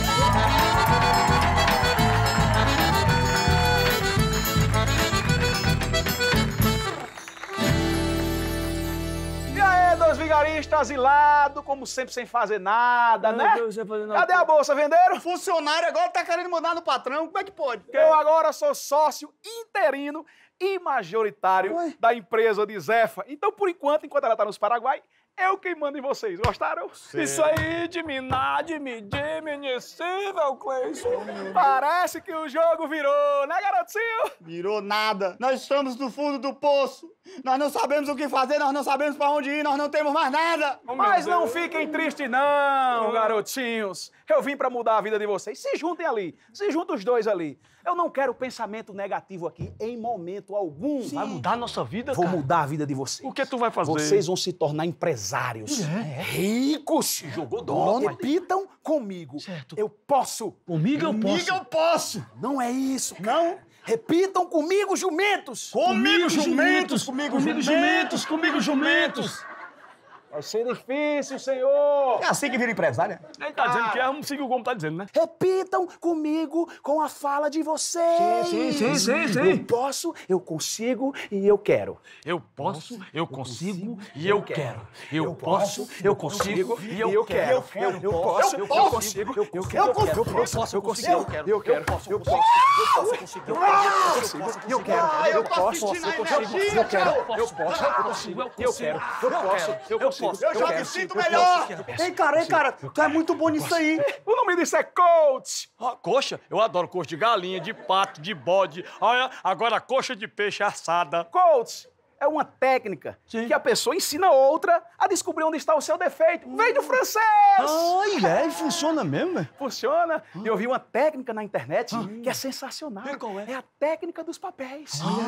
Os vigaristas asilados, como sempre, sem fazer nada, né? Deus, fazer nada. Cadê a bolsa? Venderam? Funcionário agora tá querendo mandar no patrão. Como é que pode? Eu agora sou sócio interino e majoritário Ué? da empresa de Zefa. Então, por enquanto, enquanto ela tá nos Paraguai, eu quem mando em vocês. Gostaram? Sim. Isso aí de minar, de medir, minicível, Cleiton. Parece que o jogo virou, né, garotinho? Virou nada. Nós estamos no fundo do poço. Nós não sabemos o que fazer, nós não sabemos pra onde ir, nós não temos mais nada. Oh, Mas não fiquem tristes não, garotinhos. Eu vim pra mudar a vida de vocês. Se juntem ali, se juntem os dois ali. Eu não quero pensamento negativo aqui em momento algum. Sim. Vai mudar a nossa vida, Vou cara? mudar a vida de vocês. O que tu vai fazer? Vocês vão se tornar empresários. É? Ricos. Jogou dólar. Repitam comigo. Certo. Eu posso. Comigo eu Comigo posso. eu posso. Não é isso. Não. Repitam comigo, jumentos. Comigo, jumentos. Comigo, comigo jumentos. Comigo, jumentos. Vai ser difícil, senhor. É assim que vira empresária? Ele tá ah. dizendo que é, vamos seguir como tá dizendo, né? Repitam comigo com a fala de vocês. Sim, sim, sim, sim, sim. Eu posso, eu consigo e eu quero. Eu posso, eu consigo e eu quero. Eu posso, eu consigo e eu quero. Eu quero. Eu posso, eu consigo, eu quero. Eu posso, eu posso, eu consigo, eu quero. Eu quero. Eu posso, eu posso, eu consigo, eu consigo, eu quero. Eu posso, eu consigo, eu quero. Eu posso, eu consigo, eu quero. Eu posso, eu consigo. Eu, eu já me sinto melhor! Ei, cara, ei, cara, tu é muito bom nisso aí. O nome disso é coach! Ah, coxa? Eu adoro coxa de galinha, de pato, de bode. Olha, agora coxa de peixe assada. Coach é uma técnica Sim. que a pessoa ensina outra a descobrir onde está o seu defeito. Vem do francês! Ai, é, funciona mesmo, né? Funciona. E eu vi uma técnica na internet ah. que é sensacional. E qual é? É a técnica dos papéis. Olha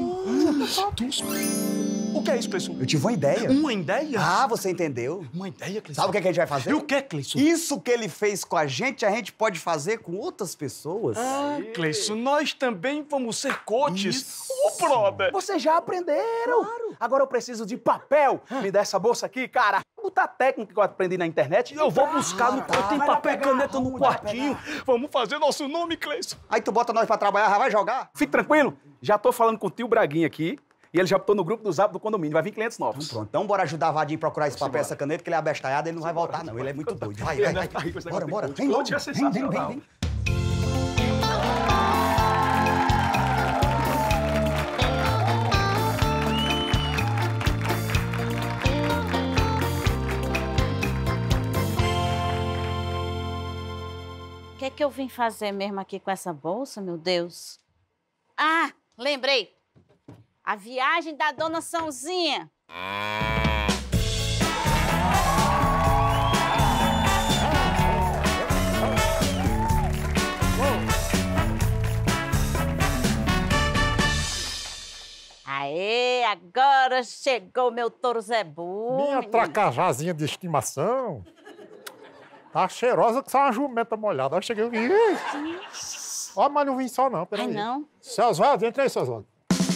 aí. O que é isso, Cleison? Eu tive uma ideia. Uma ideia? Ah, você entendeu? Uma ideia, Cleison. Sabe o que, é que a gente vai fazer? E o que, Cleison? Isso que ele fez com a gente, a gente pode fazer com outras pessoas. Ah, Cleison, nós também vamos ser coaches. Ô, brother! Vocês já aprenderam. Claro. Agora eu preciso de papel. Ah. Me dá essa bolsa aqui, cara. Botar a técnica que eu aprendi na internet. Eu vou buscar no quarto. Tem papel e caneta no quartinho. Vamos fazer nosso nome, Cleison. Aí tu bota nós pra trabalhar, já vai jogar? Fique tranquilo. Já tô falando com o tio Braguinha aqui. E ele já botou no grupo do Zap do condomínio. Vai vir clientes novos. Então, pronto. Então bora ajudar a Vadinho a procurar esse papel, essa caneta, que ele é abestalhado, ele não vai voltar, não. Ele é muito doido. Vai, vai, vai. Bora, bora. Vem, vem, vem, vem, vem. O que é que eu vim fazer mesmo aqui com essa bolsa, meu Deus? Ah, lembrei. A viagem da Dona Sãozinha. Aê, agora chegou meu touro Zebu. Minha tracajazinha de estimação. Tá cheirosa que só uma jumenta molhada. Aí eu cheguei aqui. Ó, mas não vim só não, peraí. Ai, não? Seu Oswaldo, entra aí, seu Oswaldo.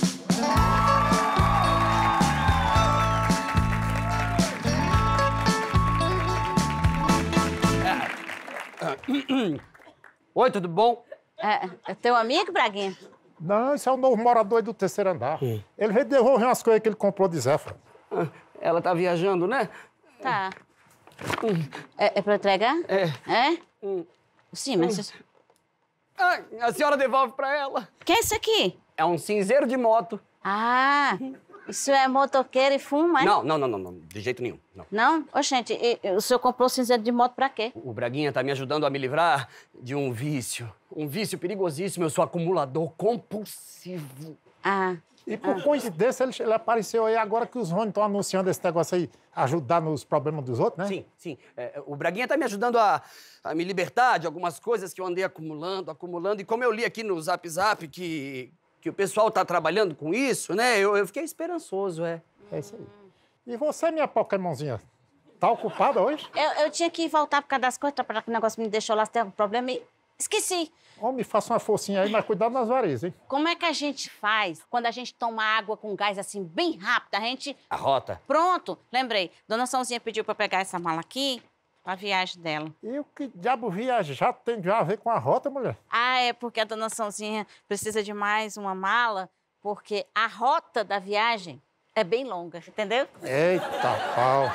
Oi, tudo bom? É, é teu amigo, Braguinha? Não, esse é o novo morador do terceiro andar. Hum. Ele veio devolver umas coisas que ele comprou de Zefa. Ah, ela tá viajando, né? Tá. Hum. É, é pra entregar? É. É? Hum. Sim, mas... Hum. Ah, a senhora devolve pra ela. Que é isso aqui? É um cinzeiro de moto. Ah, isso é motoqueiro e fuma, é? Não, não, não, não, não, de jeito nenhum, não. Não? Ô, gente, e, e, o senhor comprou cinzeiro de moto pra quê? O Braguinha tá me ajudando a me livrar de um vício. Um vício perigosíssimo, eu sou acumulador compulsivo. Ah. E por coincidência, ele, ele apareceu aí agora que os Rony estão anunciando esse negócio aí, ajudar nos problemas dos outros, né? Sim, sim. É, o Braguinha tá me ajudando a, a me libertar de algumas coisas que eu andei acumulando, acumulando. E como eu li aqui no Zap Zap que, que o pessoal tá trabalhando com isso, né? Eu, eu fiquei esperançoso, é. É isso aí. E você, minha Pokémonzinha, tá ocupada hoje? Eu, eu tinha que voltar por causa das coisas, para que o negócio me deixou lá, se tem algum problema e esqueci. Homem, faça uma forcinha aí, mas cuidado nas varizes, hein? Como é que a gente faz quando a gente toma água com gás assim, bem rápido? A gente... A rota. Pronto, lembrei. Dona Sãozinha pediu pra pegar essa mala aqui, pra viagem dela. E o que diabo viajar tem já a ver com a rota, mulher? Ah, é porque a Dona Sãozinha precisa de mais uma mala, porque a rota da viagem é bem longa, entendeu? Eita, pau.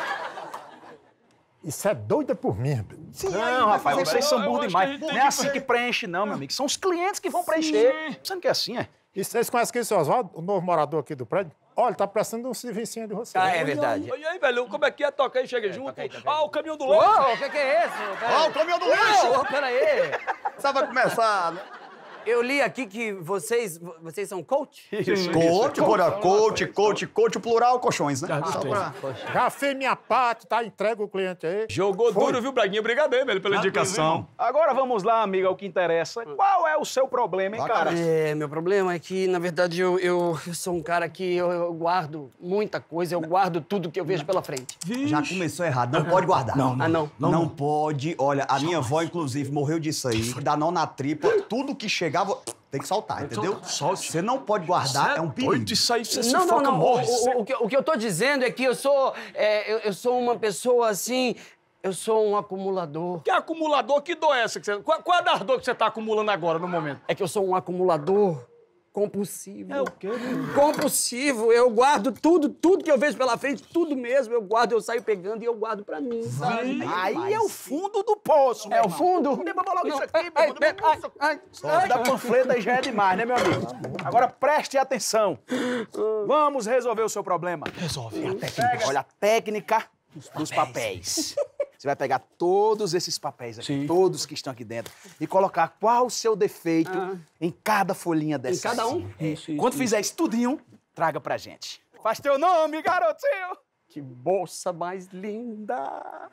Isso é doida por mim. Sim, não, Rafael, vocês são burros demais. Não é assim que preenche, não, meu amigo. São os clientes que vão preencher. Você não quer assim, é? E vocês conhecem quem é o seu Oswaldo, o novo morador aqui do prédio? Olha, tá precisando de um servicinho de você. Ah, é verdade. E aí, velho, como é que é? Toca aí, chega É, junto. toca aí, toca aí. Ah, o caminhão do lixo. Ô, o que, que é esse? Ó, o caminhão do lixo! Ô, peraí. Só vai começar, né? Eu li aqui que vocês, vocês são coach? Coach, bora, coach, coach, coach, o plural, colchões, né? Já fiz minha parte, tá? Entrega o cliente aí. Jogou Foi. duro, viu, Braguinha? Obrigado aí, velho, pela indicação. Agora vamos lá, amiga, ao que interessa. Qual é o seu problema, hein, cara? É, meu problema é que, na verdade, eu, eu, eu sou um cara que eu, eu guardo muita coisa, eu guardo tudo que eu vejo pela frente. Já começou errado, não pode guardar. Não, ah, não. Não, não pode. Olha, a minha avó, inclusive, morreu disso aí. Dá nó na tripa, tudo que chegava, tem que soltar, entendeu? Solte. Você não pode guardar, é um perigo. Doido, isso aí, você Não, se não, foca, não. morre. O, o, o, que, o que eu tô dizendo é que eu sou, é, eu, eu sou uma pessoa assim, eu sou um acumulador. Que acumulador? Que dor é essa? Que você... qual, qual é a das dor que você tá acumulando agora, no momento? É que eu sou um acumulador compulsivo. É o quê? Compulsivo. Eu guardo tudo, tudo que eu vejo pela frente, tudo mesmo. Eu guardo, eu saio pegando e eu guardo pra mim, sabe? Aí é o fundo do poço, meu É o irmão. fundo? Devolva logo isso aqui, meu Ai, irmão. ai, Devolva isso ai, aqui. ai. Da panfleta aí já é demais, né, meu amigo? Agora preste atenção. Vamos resolver o seu problema. Resolve. A técnica. Olha a técnica dos papéis. Você vai pegar todos esses papéis aqui, Sim. todos que estão aqui dentro, e colocar qual o seu defeito Ah. em cada folhinha dessa. cada um? É. Isso, isso, Quando isso. fizer isso tudinho, traga pra gente. Faz teu nome, garotinho. Que bolsa mais linda!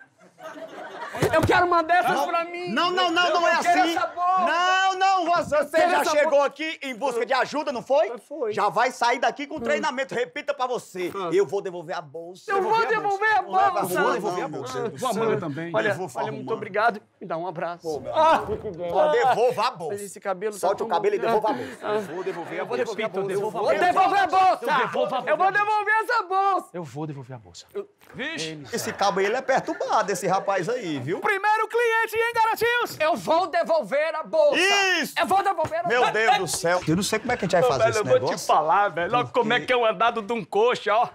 Eu quero uma dessas pra mim! Não, não, não, Eu não é quero assim. essa bolsa. Não, não, você, você quero já essa chegou aqui em busca de ajuda, não foi? Foi. Já vai sair daqui com treinamento. Repita pra você. Eu vou devolver a bolsa. Eu vou devolver a bolsa! Eu vou devolver a bolsa. Vou amanhã também. Olha, Por favor, olha, muito mano. obrigado. Me dá um abraço. Ah, devolva a bolsa. Mas esse cabelo tá Solte tão o cabelo e bom. devolva a bolsa. Eu vou devolver a Eu vou bolsa. devolver a bolsa. Eu devolvo a Vou bolsa. devolver a bolsa! Eu devolvo a Eu vou devolver essa bolsa! Eu vou devolver a bolsa. Vixe. Esse cabo aí, ele é perturbado, esse rapaz aí, viu? Primeiro cliente, hein, garotinhos? Eu vou devolver a bolsa! Isso! Eu vou devolver a bolsa! Meu Deus do céu. Eu não sei como é que a gente vai fazer Velho, esse eu vou te negócio. falar, velho. Olha como é que é o andado de um coxa, ó.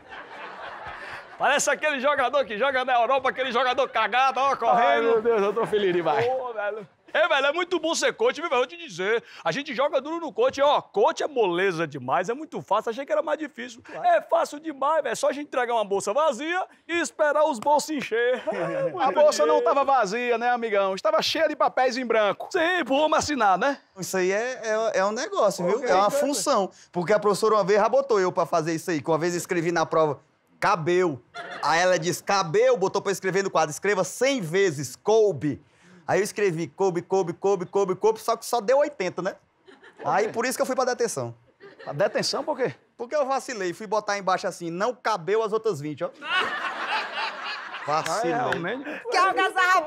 Parece aquele jogador que joga na Europa, aquele jogador cagado, ó, correndo. Ai, meu Deus, eu tô feliz demais. Pô, velho. É, velho, é muito bom ser coach, viu, velho? Vou te dizer. A gente joga duro no coach, ó. Coach é moleza demais, é muito fácil. Achei que era mais difícil. É fácil demais, velho. É só a gente entregar uma bolsa vazia e esperar os bolsos encher. É, A bolsa não estava vazia, né, amigão? Estava cheia de papéis em branco. Sim, pro homem assinar, né? Isso aí é, é, é um negócio, viu? É uma função. Porque a professora uma vez já botou eu pra fazer isso aí. Que uma vez eu escrevi na prova, cabeu. Aí ela disse, cabeu, botou pra escrever no quadro. Escreva cem vezes, coube. Aí eu escrevi, coube, coube, coube, coube, coube, só que só deu oitenta, né? Aí por isso que eu fui pra detenção. A detenção por quê? Porque eu vacilei, fui botar embaixo assim, não cabeu as outras vinte, ó. Vacilei. Realmente. Que algazarra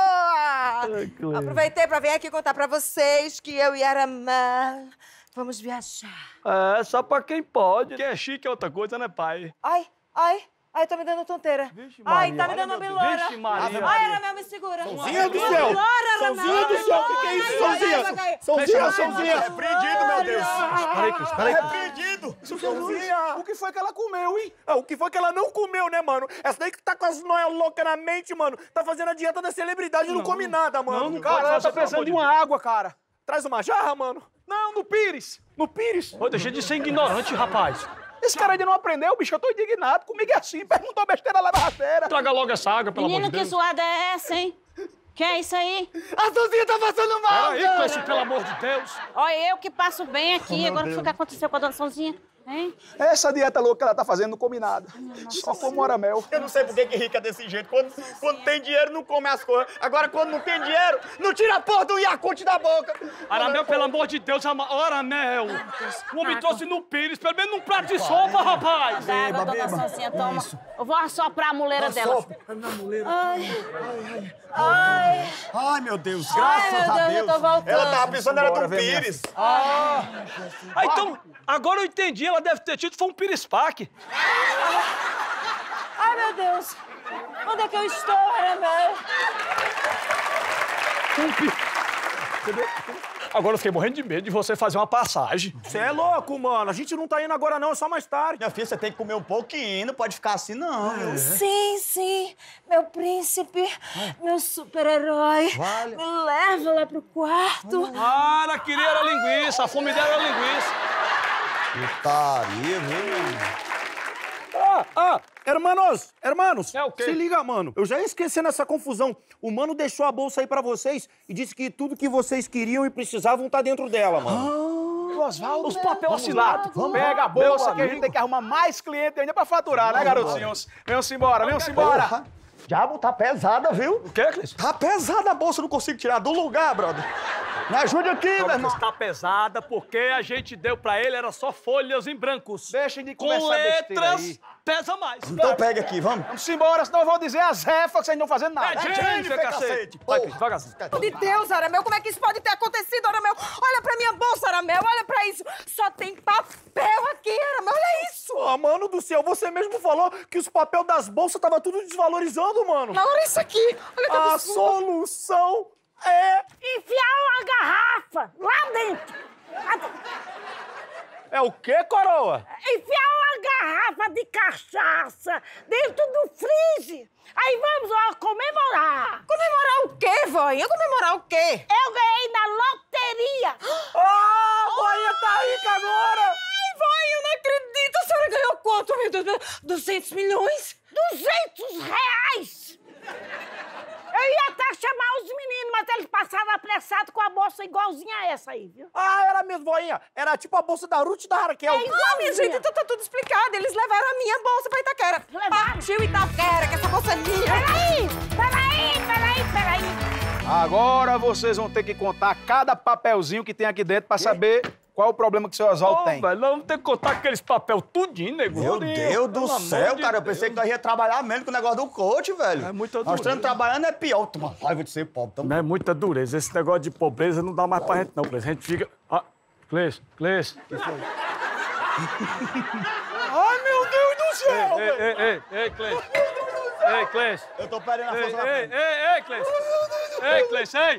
boa! Aproveitei pra vir aqui contar pra vocês que eu e Aramar vamos viajar. É, só pra quem pode. Quem é chique é outra coisa, né, pai? Ai, ai, ai, tá me dando tonteira. Vixe, Ai, Maria. tá me Olha, dando meu uma Deus. bilora. Vixe, Maria. Ai, Aramel, me segura. Sonzinha do céu! Sonzinha do céu, o que que é isso, Sonzinha? Sonzinha, Sonzinha! Repreendido, meu Deus. Peraí, Cris, peraí. Repreendido. Sonzinha! O que foi que ela comeu, hein? Ah, o que foi que ela não comeu, né, mano? Essa daí que tá com as noias loucas na mente, mano. Tá fazendo a dieta da celebridade e não, come nada, mano. não, não Cara, pode ela fazer, tá pelo precisando amor de de uma água, cara. Traz uma jarra, mano. Não, no Pires. No Pires. Ô, deixa de ser ignorante, rapaz. Esse cara ainda não aprendeu, bicho. Eu tô indignado. Comigo é assim. Perguntou besteira, leva rasteira. Traga logo essa água, pelo amor Menino, de que Deus. zoada é essa, hein? Que é isso aí? A Sonzinha tá passando mal, Peraí, Cleiton, pelo amor de Deus. Olha, eu que passo bem aqui. Oh, Agora o que Deus. foi que aconteceu com a dona Sonzinha? Hein? Essa dieta louca que ela tá fazendo não come nada. Só come aramel. Eu não sei por que que rica é desse jeito. Quando, quando tem dinheiro, não come as coisas. Agora, quando não tem dinheiro, não tira a porra do Yakult da boca. Aramel, pelo amor de Deus, ama... Ô, Aramel. O homem trouxe no pires, pelo menos num prato de sopa, rapaz. Beba, dona Sonzinha, toma. Eu vou assoprar a muleira dela. Ai, Ai. Ai, meu Deus, Ai, graças meu a Deus, Deus. eu tô voltando. Ela tava pensando era Bora, do vem, minha pires. Ah. Ah, então, agora eu entendi. Ela deve ter tido foi um pirispaque. Ai, meu Deus. Onde é que eu estou, Aramel? Um pi... Agora eu fiquei morrendo de medo de você fazer uma passagem. Você é louco, mano. A gente não tá indo agora, não. É só mais tarde. Minha filha, você tem que comer um pouquinho. Não pode ficar assim, não. viu? Sim, sim. Meu príncipe, meu super-herói. Vale. Me leva lá pro quarto. Ah, ela queria era linguiça. A fome dela era linguiça. Putaria, viu, meu? Ah, ah, hermanos, hermanos. É o quê? Se liga, mano. Eu já ia esquecendo essa confusão. O mano deixou a bolsa aí pra vocês e disse que tudo que vocês queriam e precisavam tá dentro dela, mano. Osvaldo, os papéis assinados. Pega a Meu bolsa que a gente amigo. tem que arrumar mais cliente ainda pra faturar, né, garotinhos? Venham-se embora, venham-se embora. Diabo, tá pesada, viu? O quê, Cleiton? Tá pesada a bolsa, não consigo tirar do lugar, brother. Me ajude aqui, meu irmão. Está pesada porque a gente deu pra ele, era só folhas em brancos. Deixem de Com conversar besteira letras, aí. pesa mais. Então pega aqui, vamos. Vamos embora, senão vão dizer as refas que vocês não fazendo nada. É Jennifer, cacete. Vai, Cleiton, devagarzinho. Meu Deus, de Deus, Aramel, como é que isso pode ter acontecido, Aramel? Olha pra minha bolsa, Aramel, olha pra isso. Só tem papel aqui, Aramel, olha isso. Ô, mano do céu, você mesmo falou que os papéis das bolsas tava tudo desvalorizando, mano. Não, olha isso aqui. Olha que A absurdo. solução é... Enfiar uma garrafa lá dentro. É o quê, coroa? Enfiar uma garrafa de cachaça dentro do freezer. Aí vamos lá comemorar. Comemorar o quê, voinha? Comemorar o quê? Eu ganhei na loteria. Ah, a voinha tá rica agora! Ai, voinha, eu não acredito. A senhora ganhou quanto, meu Deus? duzentos milhões? duzentos reais. Eu ia até chamar os meninos, mas eles passaram apressado com a bolsa igualzinha a essa aí, viu? Ah, era mesmo, voinha. Era tipo a bolsa da Ruth e da Raquel. É Ah, minha igualzinha. gente, então tá tudo explicado. Eles levaram a minha bolsa pra Itaquera. Levaram. Partiu Itaquera, que essa bolsa é minha. Peraí, peraí, peraí, peraí. Agora vocês vão ter que contar cada papelzinho que tem aqui dentro pra saber qual é o problema que o seu Oswaldo Ô, tem. velho, nós vamos ter que contar aqueles papel tudinho, nego. Meu Deus do Pelo céu, amor de cara. Eu pensei que nós ia trabalhar mesmo com o negócio do coach, velho. É muita Nós estamos dureza. trabalhando é pior. Toma raiva de ser pobre. Tamo... Não é muita dureza. Esse negócio de pobreza não dá mais pra gente, não, Cleiton. A gente fica... Ah, Cleiton, Cleiton. Ai, meu Deus do céu! Ei, ei, ei, ei, Cleiton. Ei, Cleiton. Eu tô perdendo a Ei, força da ei, frente. ei, ei, Cleiton. Ei, Cleiton, ei.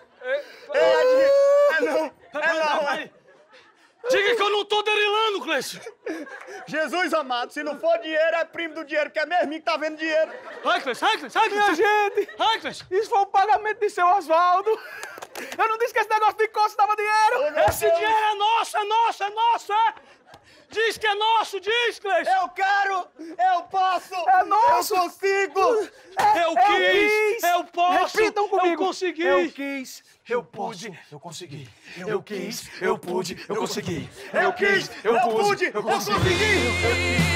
É não. É não, aí. Diga que eu não tô derilando, Cleiton. Jesus amado, se não for dinheiro, é primo do dinheiro, que é mesmo que tá vendo dinheiro. Ai, Cleiton, ai, Cleiton, ai, Minha Cleiton. gente, Ai, Cleiton. isso foi o pagamento de seu Oswaldo. Eu não disse que esse negócio de costa dava dinheiro. Esse dinheiro é nosso, é nosso, é nosso, é. Diz que é nosso, diz, Cleiton. Eu quero, eu posso, É nosso. eu consigo. Eu quis, eu posso, Repitam comigo. eu consegui. Eu quis, eu pude, eu consegui. Eu quis, eu pude, eu consegui. Eu quis, eu pude, eu consegui.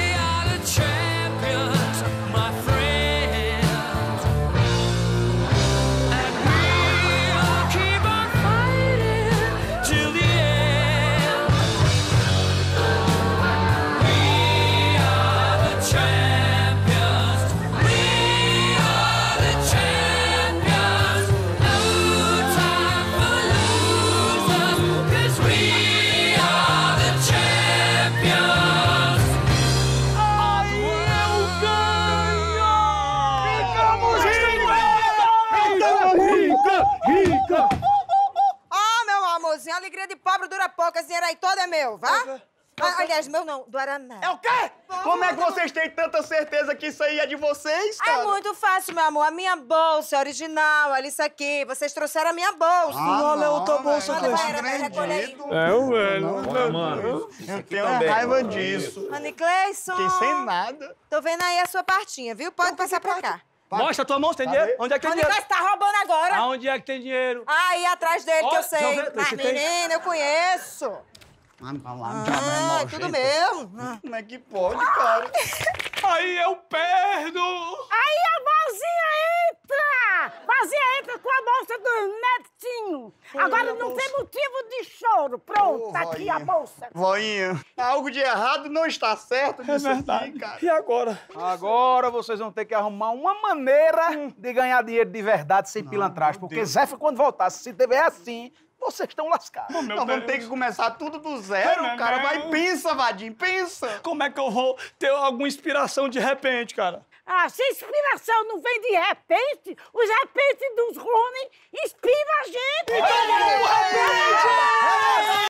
Ah, meu amorzinho, a alegria de pobre dura pouco. Esse dinheiro aí todo é meu, vá? Ah, aliás, meu não, do Aramel. É o quê? Como é que vocês têm tanta certeza que isso aí é de vocês, cara? É muito fácil, meu amor. A minha bolsa é original, olha isso aqui. Vocês trouxeram a minha bolsa. Olha outra bolsa, Olha, vai, Aramel, recolhe aí. É o velho. Mano. Eu tenho raiva disso. Anny Cleison. Fiquei sem nada. Tô vendo aí a sua partinha, viu? Pode passar pra cá. Mostra a tua mão, você tem dinheiro? Onde é que tem Onde dinheiro? você tá roubando agora? Aonde é que tem dinheiro? Aí, atrás dele, que Ó, eu sei. deixa eu ver, Mas, você tem? menina, eu conheço. Ah, é tudo mesmo. Como é que pode, cara? Aí eu perdo! Aí a vozinha entra! Vozinha entra com a bolsa do netinho. Agora não tem motivo de choro. Pronto, tá aqui a bolsa. Voinha, algo de errado não está certo nisso aqui, cara. E agora? Agora vocês vão ter que arrumar uma maneira de ganhar dinheiro de verdade sem pilantragem. Porque Zé, quando voltar, se tiver assim, vocês estão lascados. Oh, Nós vamos ter que começar tudo do zero, Não, cara. não. Vai, pensa, Vadinho, pensa. Como é que eu vou ter alguma inspiração de repente, cara? Ah, se inspiração não vem de repente, os repente dos ruins inspira a gente. Então vamos, repente!